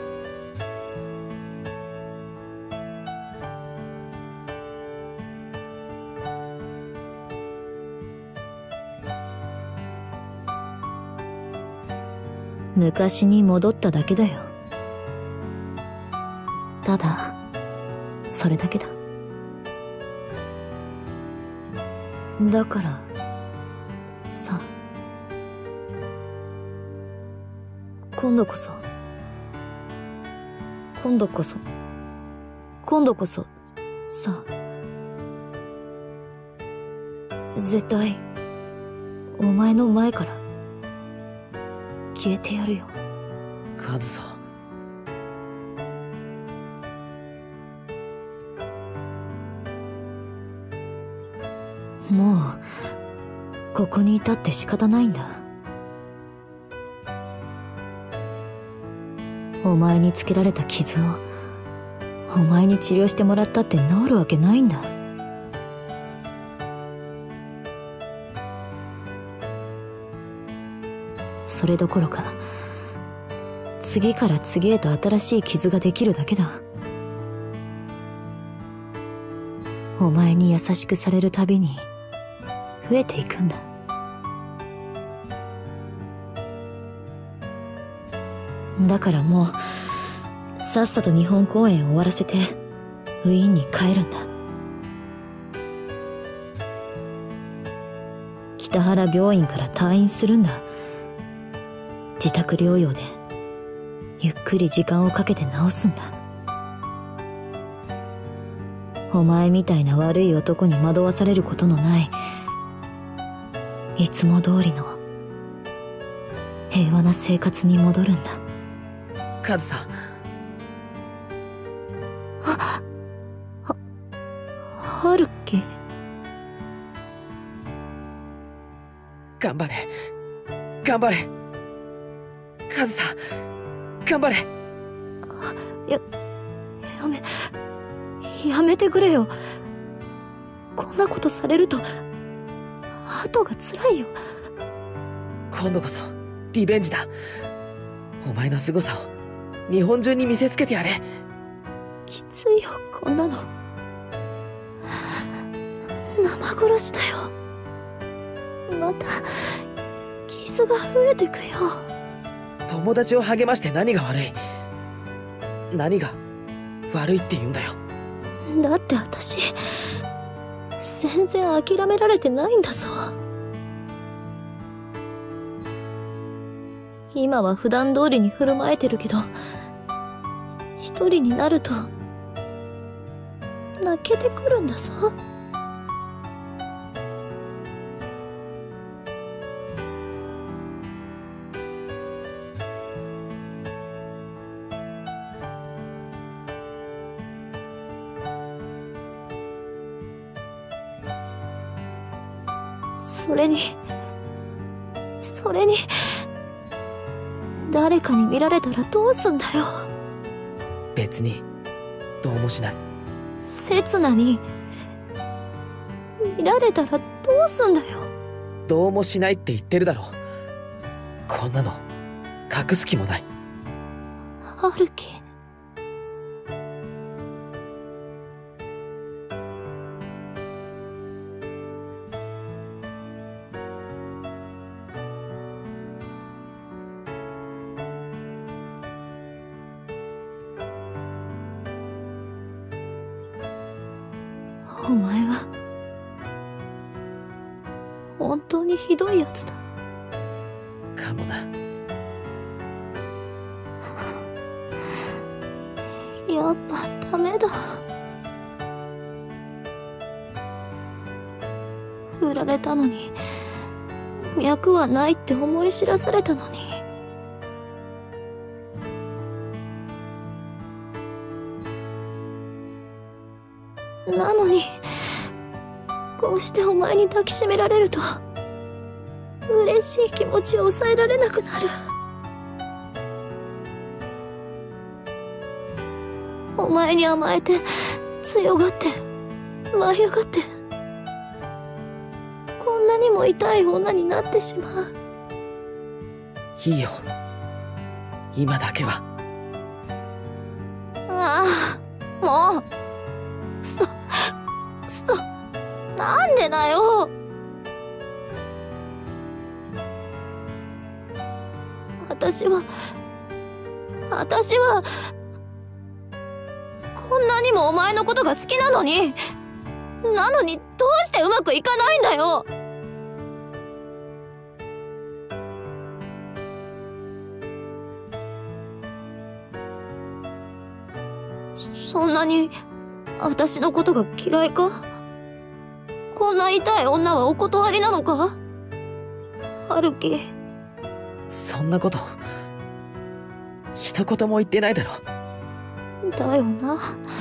昔に戻っただけだよ。ただそれだけだ。だからさ、今度こそ今度こそ今度こそさ、絶対お前の前から消えてやるよ。 カズサ。 もうここにいたって仕方ないんだ。お前につけられた傷をお前に治療してもらったって治るわけないんだ。それどころか次から次へと新しい傷ができるだけだ。お前に優しくされるたびに増えていくんだ。だからもうさっさと日本公演を終わらせてウィーンに帰るんだ。北原病院から退院するんだ。自宅療養でゆっくり時間をかけて治すんだ。お前みたいな悪い男に惑わされることのないいつも通りの平和な生活に戻るんだ。 カズサ。 は、は、春樹。 頑張れ。頑張れ。カズサ、頑張れ。 や、やめ、やめてくれよ。こんなことされると後が辛いよ。 今度こそリベンジだ。お前の凄さを日本中に見せつけてやれ。 きついよこんなの。生殺しだよ。また傷が増えてくよ。 友達を励まして何が悪い。何が悪いって言うんだよ。 だって私全然諦められてないんだぞ。今は普段通りに振る舞えてるけど、一人になると泣けてくるんだぞ。それにそれに誰かに見られたらどうすんだよ。 別にどうもしない。 刹那に見られたらどうすんだよ。 どうもしないって言ってるだろ。こんなの隠す気もない。 春樹。お前は本当にひどいやつだ。 かもな。 やっぱダメだ。振られたのに脈はないって思い知らされたのに。なのにこうしてお前に抱きしめられると嬉しい気持ちを抑えられなくなる。お前に甘えて強がって舞い上がってこんなにも痛い女になってしまう。 いいよ、今だけは。 ああ、もうくそくそ、なんでだよ。私は私はこんなにもお前のことが好きなのに、なのにどうしてうまくいかないんだよ。そんなに私のことが嫌いか？こんな痛い女はお断りなのか？春樹、 そんなこと一言も言ってないだろ。 だよな。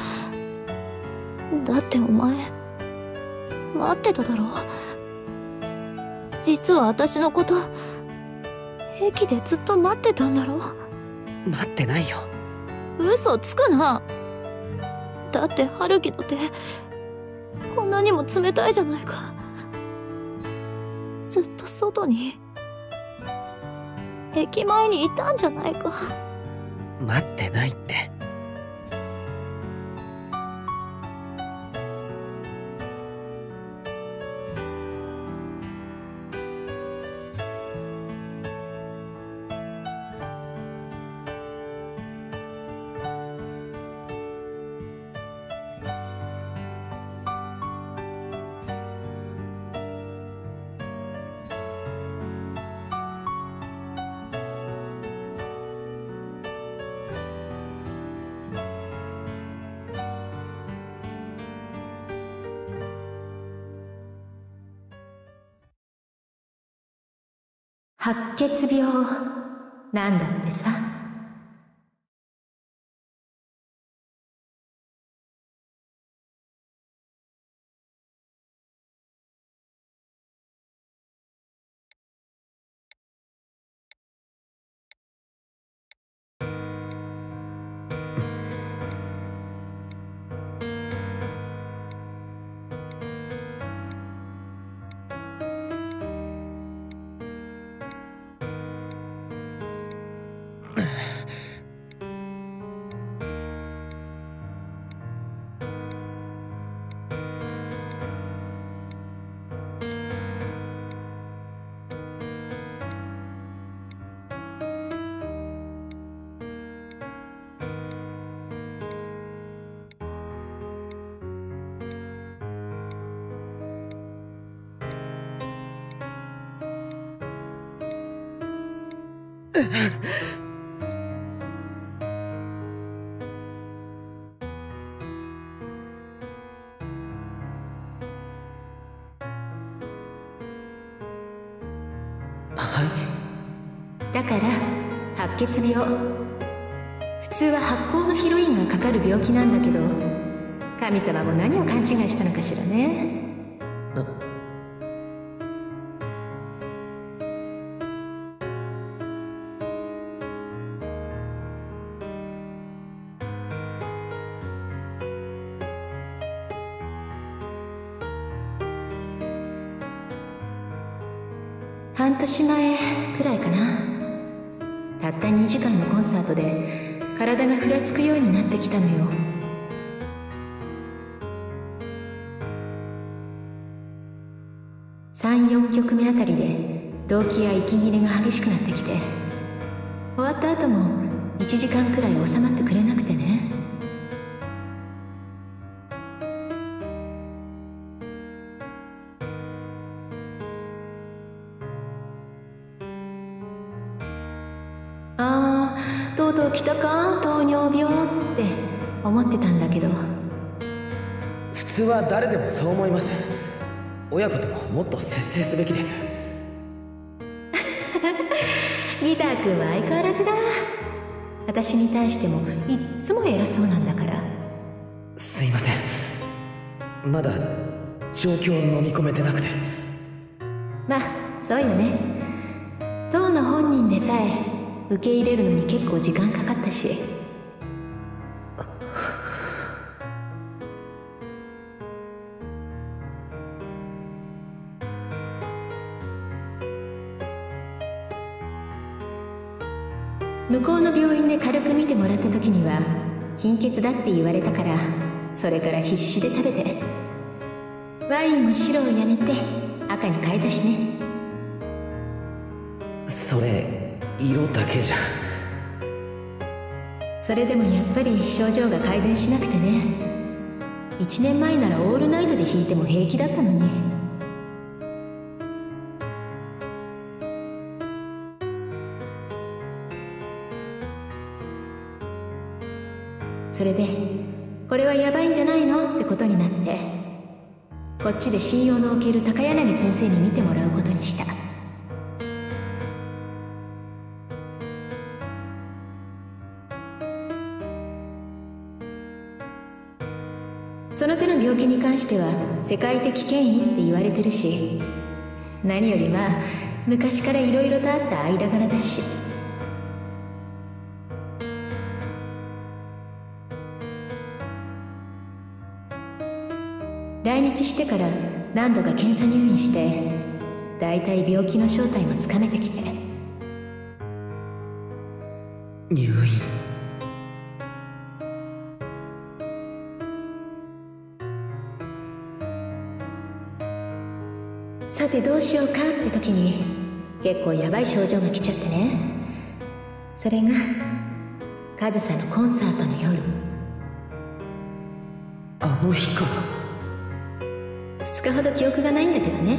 だってお前待ってただろ。実は私のこと駅でずっと待ってたんだろ。 待ってないよ。 嘘つくな。だって春樹の手こんなにも冷たいじゃないか。ずっと外に駅前にいたんじゃないか。 待ってないって。 白血病なんだってさ。だから白血病、普通は発酵のヒロインがかかる病気なんだけど、神様も何を勘違いしたのかしらね。半年前くらいかな。たったにじかんのコンサートで体がふらつくようになってきたのよ。さん、よんきょくめあたりで動悸や息切れが激しくなってきて、終わった後もいちじかんくらい収まってくれなくてね。ああ、とうとう来たか糖尿病って思ってたんだけど。 普通は誰でもそう思います。親子とももっと節制すべきです。 ギター君は相変わらずだ。私に対してもいっつも偉そうなんだから。 すいません、まだ状況を飲み込めてなくて。 まあそうよね。当の本人でさえ受け入れるのに結構時間かかったし。向こうの病院で軽く見てもらった時には貧血だって言われたから、それから必死で食べて、ワインも白をやめて赤に変えたしね。 それ色だけじゃ。 それでもやっぱり症状が改善しなくてね。いちねんまえならオールナイトで弾いても平気だったのに。それでこれはやばいんじゃないのってことになって、こっちで信用のおける高柳先生に見てもらうことにした。 その手の病気に関しては世界的権威って言われてるし、何よりまあ昔からいろいろとあった間柄だし。来日してから何度か検査入院して、だいたい病気の正体もつかめてきて。 入院。 さてどうしようかって時に結構ヤバい症状が来ちゃってね。それがカズサのコンサートの夜。 あの日か。 ふつかほど記憶がないんだけどね。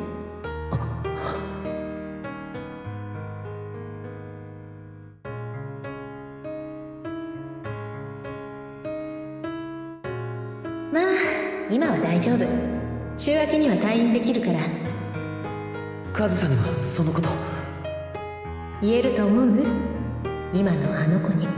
まあ今は大丈夫。週明けには退院できるから。 カズさんにはそのこと言えると思う？今のあの子に。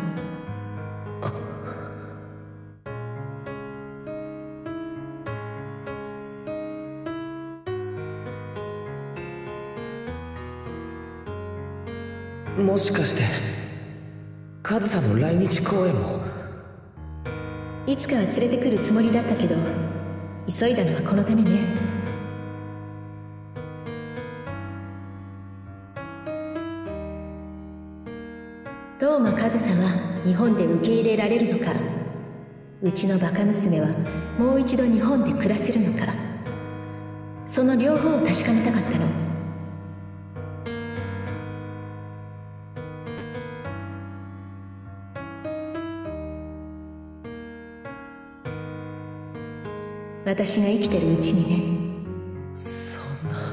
もしかしてカズさんの来日公演も。 いつかは連れてくるつもりだったけど、急いだのはこのためね。東間和沙は日本で受け入れられるのか、うちのバカ娘はもう一度日本で暮らせるのか、その両方を確かめたかったの。私が生きてるうちにね。 そんな。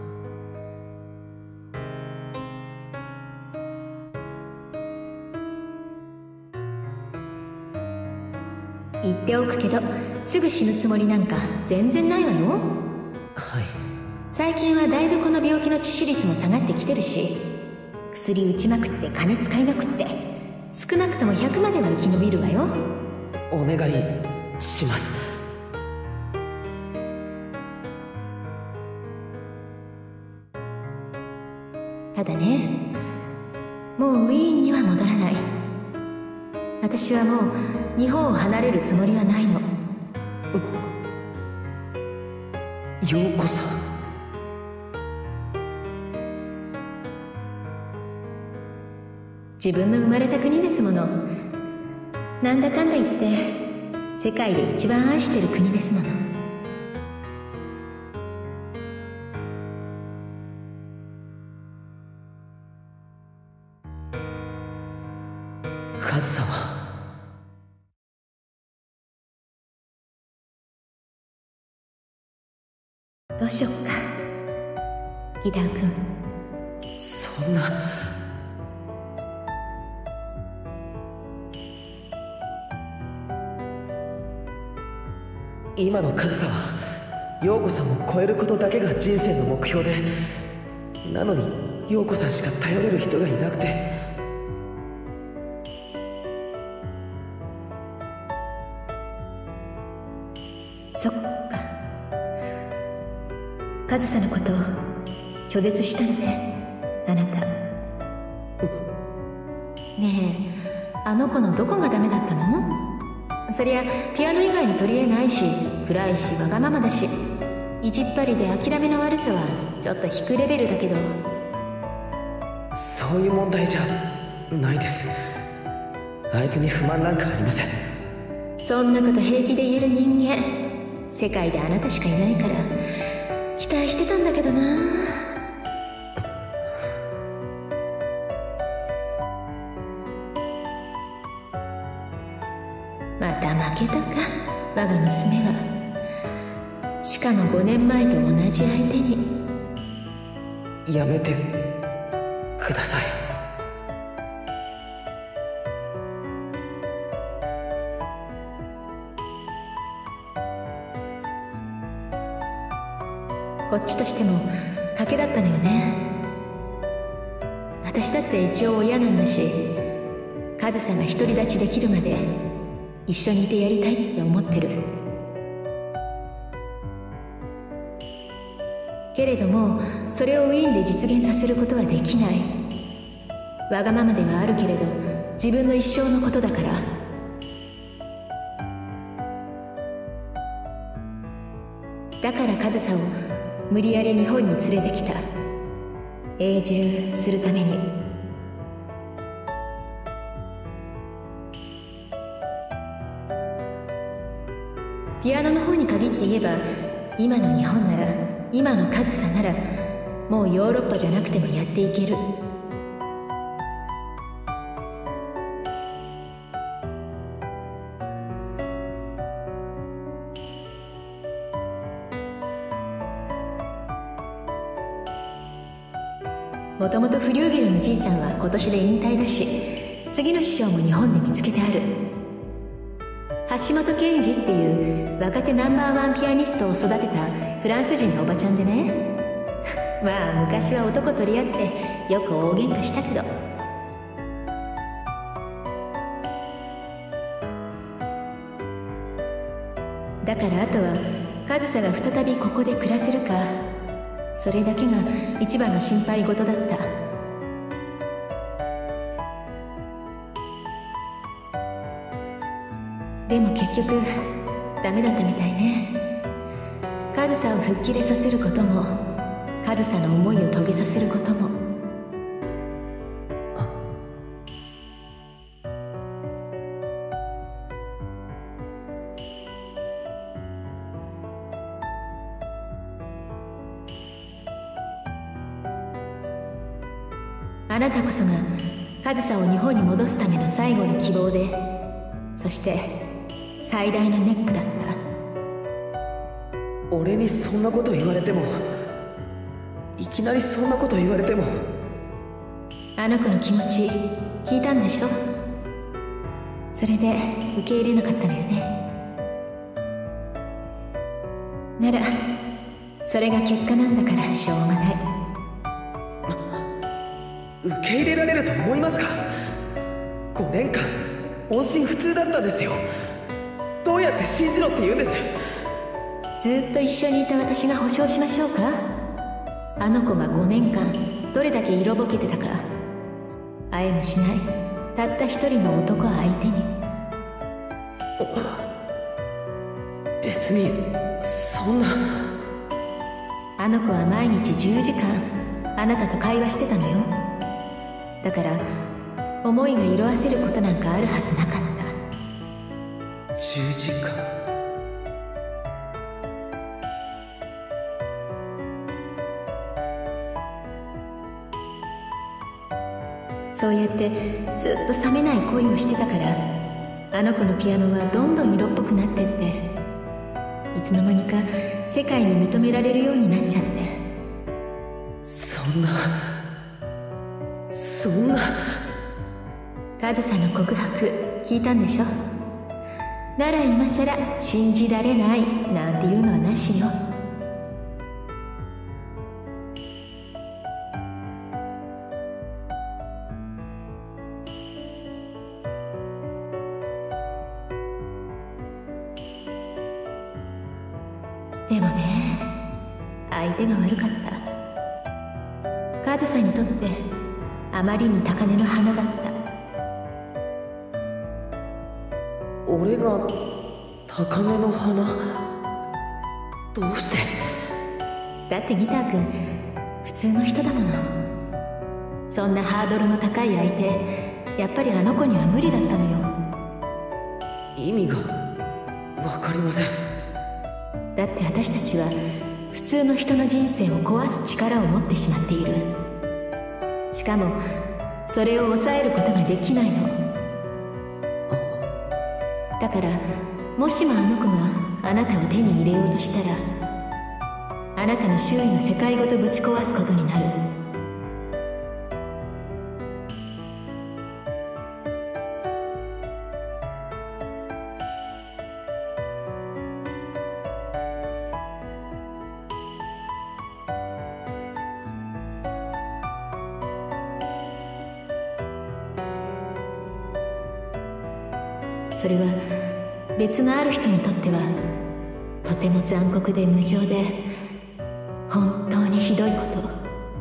言っておくけど、すぐ死ぬつもりなんか全然ないわよ。 はい。 最近はだいぶこの病気の致死率も下がってきてるし、薬打ちまくって金使いまくって、少なくともひゃくまでは生き延びるわよ。 お願いします。 ただね、もうウィーンには戻らない。私はもう日本を離れるつもりはないの。 陽子さん。 自分の生まれた国ですもの。なんだかんだ言って世界で一番愛してる国ですもの。 カズさんは。 どうしよっか、ギター君。 そんな。今のカズさんは陽子さんを超えることだけが人生の目標で、なのに陽子さんしか頼れる人がいなくて。 そっか、カズサのこと拒絶したのね、あなた。ねえ、あの子のどこがダメだったの？そりゃピアノ以外に取り柄ないし、暗いし、わがままだし、意地っ張りで諦めの悪さはちょっと低レベルだけど。 そういう問題じゃないです。あいつに不満なんかありません。 そんなこと平気で言える人間、世界であなたしかいないから期待してたんだけどな。また負けたか、我が娘は。しかもごねんまえと同じ相手に。 やめてください。 こっちとしても賭けだったのよね。私だって一応親なんだし、カズさんが独り立ちできるまで一緒にいてやりたいって思ってる。 けれどもそれをウィーンで実現させることはできない。わがままではあるけれど自分の一生のことだから。だからカズサを無理やり日本に連れてきた。永住するために。ピアノの方に限って言えば、今の日本なら、今のカズサならもうヨーロッパじゃなくてもやっていける。もともとフリューゲルのじいさんは今年で引退だし、次の師匠も日本で見つけてある。橋本健二っていう若手ナンバーワンピアニストを育てたフランス人のおばちゃんでねまあ昔は男取り合ってよく大喧嘩したけど。だからあとはカズサが再びここで暮らせるか、それだけが一番の心配事だった。でも結局ダメだったみたいね。カズサを吹っ切れさせることも、カズサの思いを遂げさせることも。あなたこそがカズサを日本に戻すための最後の希望で、そして最大のネックだった。 俺にそんなこと言われても、いきなりそんなこと言われても。 あの子の気持ち聞いたんでしょ。それで受け入れなかったのよね。ならそれが結果なんだからしょうがない。 受け入れられると思いますか？ごねんかん音信不通だったんですよ。どうやって信じろって言うんです？ ずっと一緒にいた私が保証しましょうか。あの子がごねんかんどれだけ色ぼけてたか。会えもしないたった一人の男相手に。 別にそんな。 あの子は毎日じゅうじかんあなたと会話してたのよ。だから思いが色あせることなんかあるはずなかった。 じゅうじかん。 そうやってずっと冷めない恋をしてたから、あの子のピアノはどんどん色っぽくなってって、いつの間にか世界に認められるようになっちゃって。 そんなそんな。 カズサの告白聞いたんでしょ。なら今さら信じられないなんていうのはなしよ。でもね、相手が悪かった。カズサにとってあまりに高嶺の花だった。 俺が高嶺の花？どうして？ だってギター君普通の人だもの。そんなハードルの高い相手、やっぱりあの子には無理だったのよ。 意味が分かりません。 だって私たちは普通の人の人生を壊す力を持ってしまっている。しかもそれを抑えることができないの。だからもしもあの子があなたを手に入れようとしたら、あなたの周囲の世界ごとぶち壊すことになる。それは別のある人にとってはとても残酷で無情で本当にひどいこと。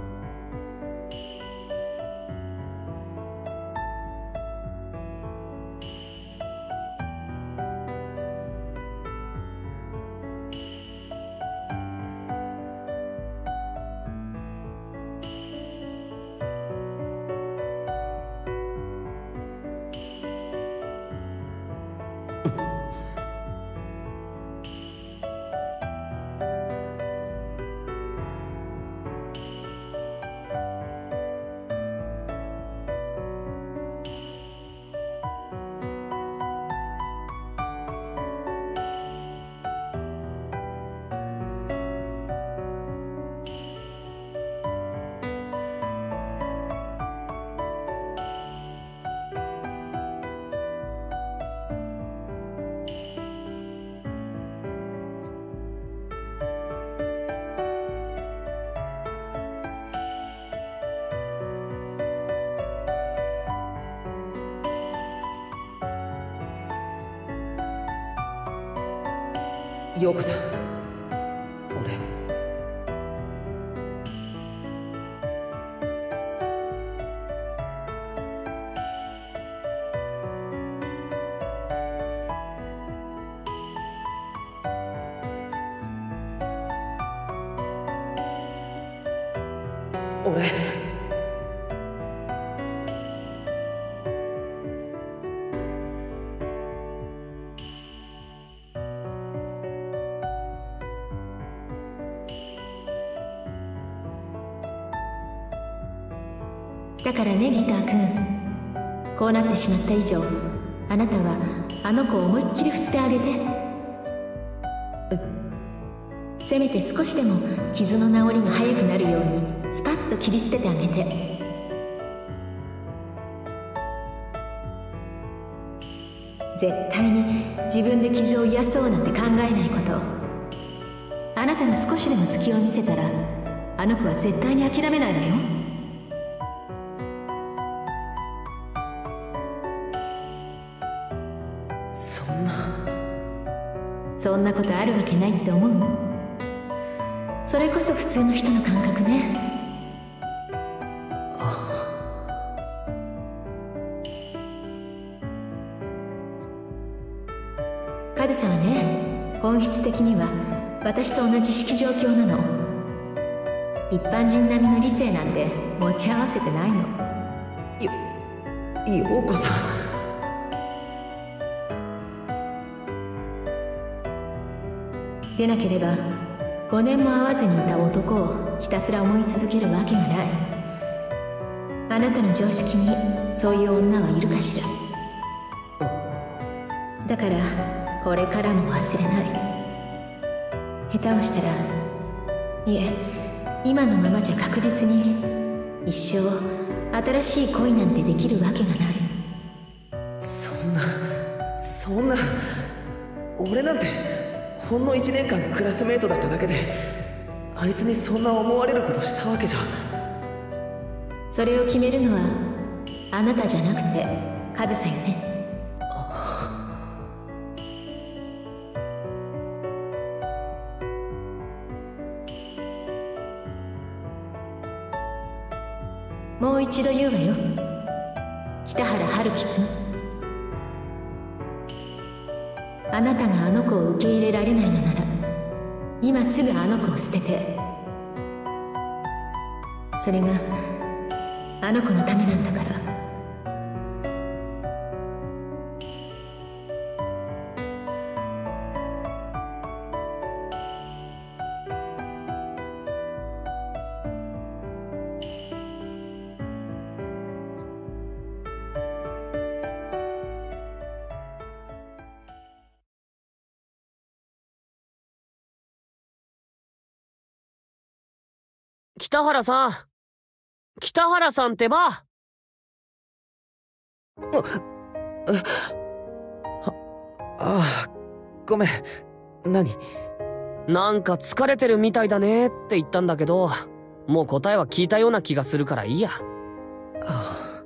陽子さん、俺俺だからね、ギター君、こうなってしまった以上、あなたはあの子を思いっきり振ってあげて。せめて少しでも傷の治りが早くなるようにスパッと切り捨ててあげて。絶対に自分で傷を癒そうなんて考えないこと。あなたが少しでも隙を見せたら、あの子は絶対に諦めないわよ。 そんなそんなことあるわけないって思う？それこそ普通の人の感覚ね。カズさんはね、本質的には私と同じ式状況なの。一般人並みの理性なんて持ち合わせてないの。 よ陽子さんでなければごねんも会わずにいた男をひたすら思い続けるわけがない。あなたの常識にそういう女はいるかしら。だからこれからも忘れない。下手をしたら、いえ今のままじゃ確実に一生新しい恋なんてできるわけがない。 そんなそんな俺なんてほんのいちねんかんクラスメートだっただけであいつにそんな思われることしたわけじゃ。 それを決めるのはあなたじゃなくてカズさんよね。もう一度言うわよ、北原春樹君。あなたがあの子を受け入れられないのなら、今すぐあの子を捨てて。それがあの子のためなんだから。 北原さん北原さんってば。 あああごめん。何？ なんか疲れてるみたいだねって言ったんだけど、もう答えは聞いたような気がするからいいや。 ああ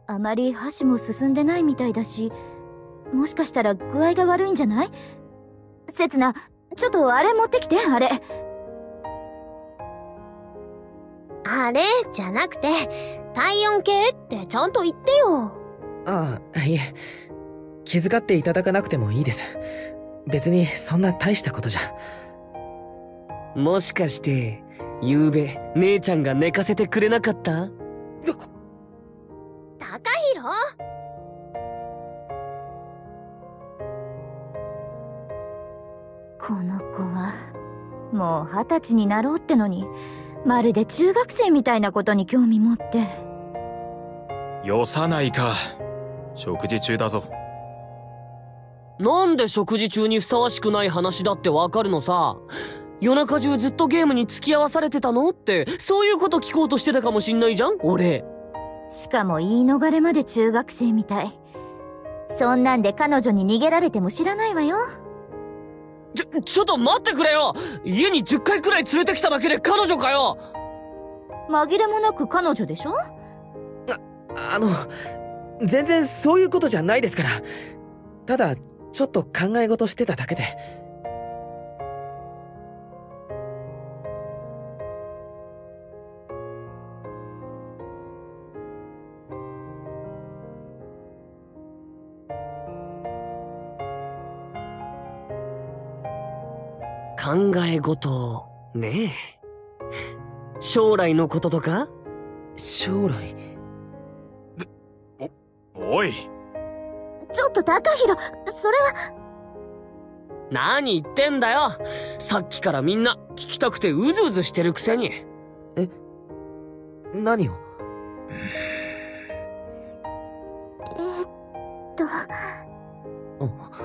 あまり箸も進んでないみたいだし、もしかしたら具合が悪いんじゃない？せつな、ちょっとあれ持ってきて、あれ。 あれじゃなくて、体温計ってちゃんと言ってよ。 ああ、いえ。気遣っていただかなくてもいいです。別にそんな大したことじゃ。 もしかして、ゆうべ、姉ちゃんが寝かせてくれなかった？ 高弘？ この子は、もう二十歳になろうってのに、まるで中学生みたいなことに興味持って。 よさないか。食事中だぞ。 なんで食事中にふさわしくない話だってわかるのさ。夜中中ずっとゲームに付き合わされてたのって、そういうこと聞こうとしてたかもしんないじゃん、俺。 しかも言い逃れまで中学生みたい。そんなんで彼女に逃げられても知らないわよ。 ちょ、ちょっと待ってくれよ。家にじゅっかいくらい連れてきただけで彼女かよ。 紛れもなく彼女でしょ？ あ、あの、全然そういうことじゃないですから。ただ、ちょっと考え事してただけで。 考え事ねえ。将来のこととか？ 将来？ お、おい。 ちょっと高弘、それは。 何言ってんだよ。さっきからみんな聞きたくてうずうずしてるくせに。 え？何を？ えーっと。 あ。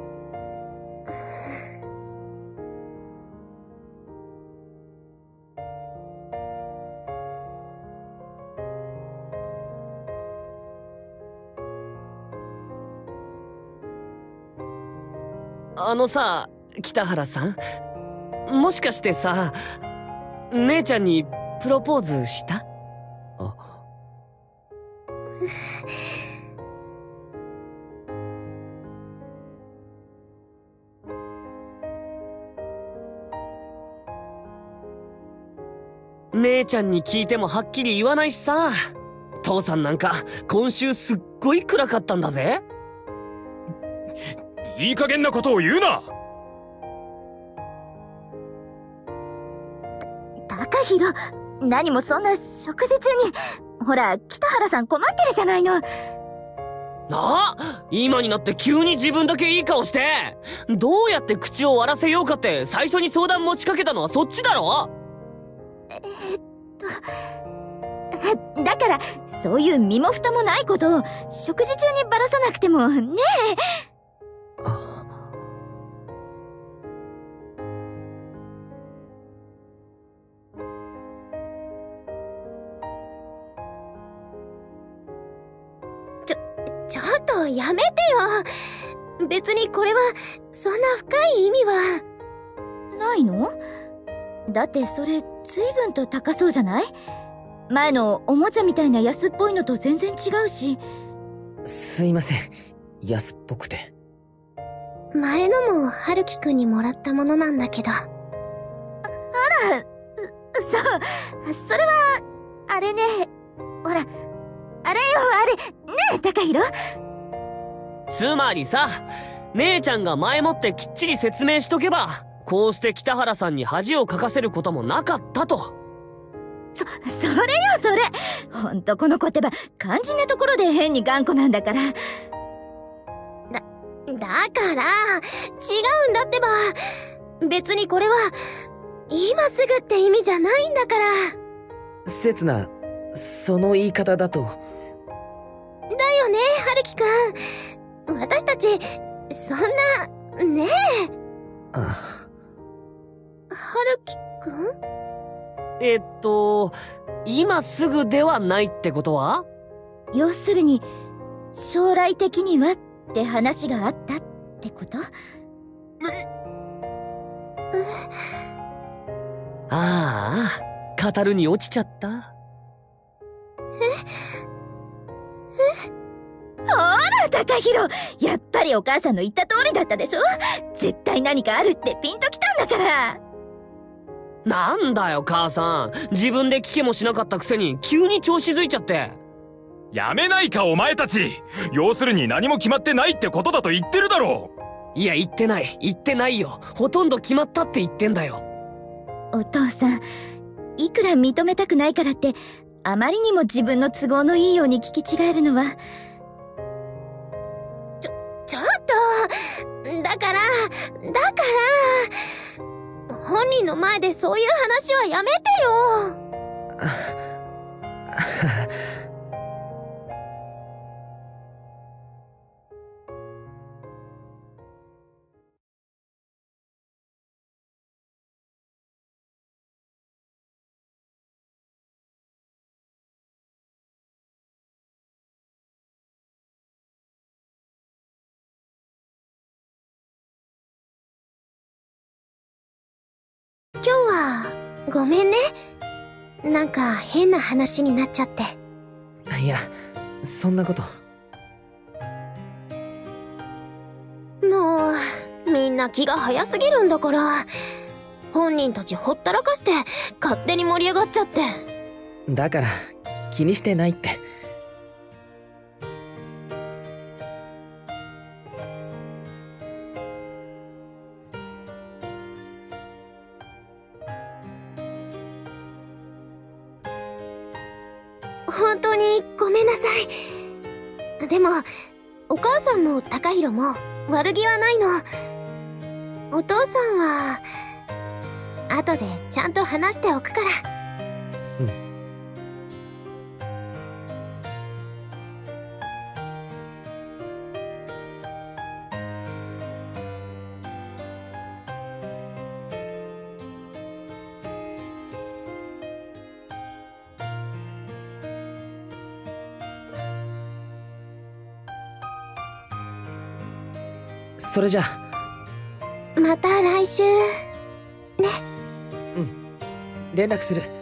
あのさ、北原さん、もしかしてさ、姉ちゃんにプロポーズした？ あ。 姉ちゃんに聞いてもはっきり言わないしさ。父さんなんか今週すっごい暗かったんだぜ。 いい加減なことを言うな。 高弘、何もそんな食事中に。ほら、北原さん困ってるじゃないの。 あ、今になって急に自分だけいい顔して。どうやって口を割らせようかって最初に相談持ちかけたのはそっちだろ。 えー、っとだからそういう身も蓋もないことを食事中にばらさなくてもねえ。 ちょ、ちょっとやめてよ。別にこれはそんな深い意味はないの？だってそれ随分と高そうじゃない？前のおもちゃみたいな安っぽいのと全然違うし。 すいません、安っぽくて。 前のも春樹くんにもらったものなんだけど。あ、あら、そう、それはあれね。ほら、あれよあれねえ高弘。 つまりさ、姉ちゃんが前もってきっちり説明しとけば、こうして北原さんに恥をかかせることもなかったと。 そ、それよそれ。ほんとこの言葉肝心なところで変に頑固なんだから。 だ、だから違うんだってば。別にこれは今すぐって意味じゃないんだから。 せつな、その言い方だと。だよね、春樹くん。私たちそんなねえ。 ああ。 春樹くん？ えっと、今すぐではないってことは？ 要するに、将来的にはって話があったってこと？ ああ、語るに落ちちゃった。 え？ ほら、高弘、やっぱりお母さんの言った通りだったでしょ。絶対何かあるってピンときたんだから。 なんだよ母さん、自分で聞けもしなかったくせに急に調子づいちゃって。 やめないかお前たち。要するに何も決まってないってことだと言ってるだろう。いや言ってない言ってないよ。ほとんど決まったって言ってんだよ。 お父さん、いくら認めたくないからってあまりにも自分の都合のいいように聞き違えるのは。 ちょちょっと、だからだから本人の前でそういう話はやめてよ。今日はごめんね。なんか変な話になっちゃって。 いや、そんなこと。 もうみんな気が早すぎるんだから。本人たちほったらかして勝手に盛り上がっちゃって。 だから気にしてないって。 本当にごめんなさい。でもお母さんも高弘も悪気はないの。お父さんは後でちゃんと話しておくから。 うん。それじゃあまた来週ね。 うん、連絡する。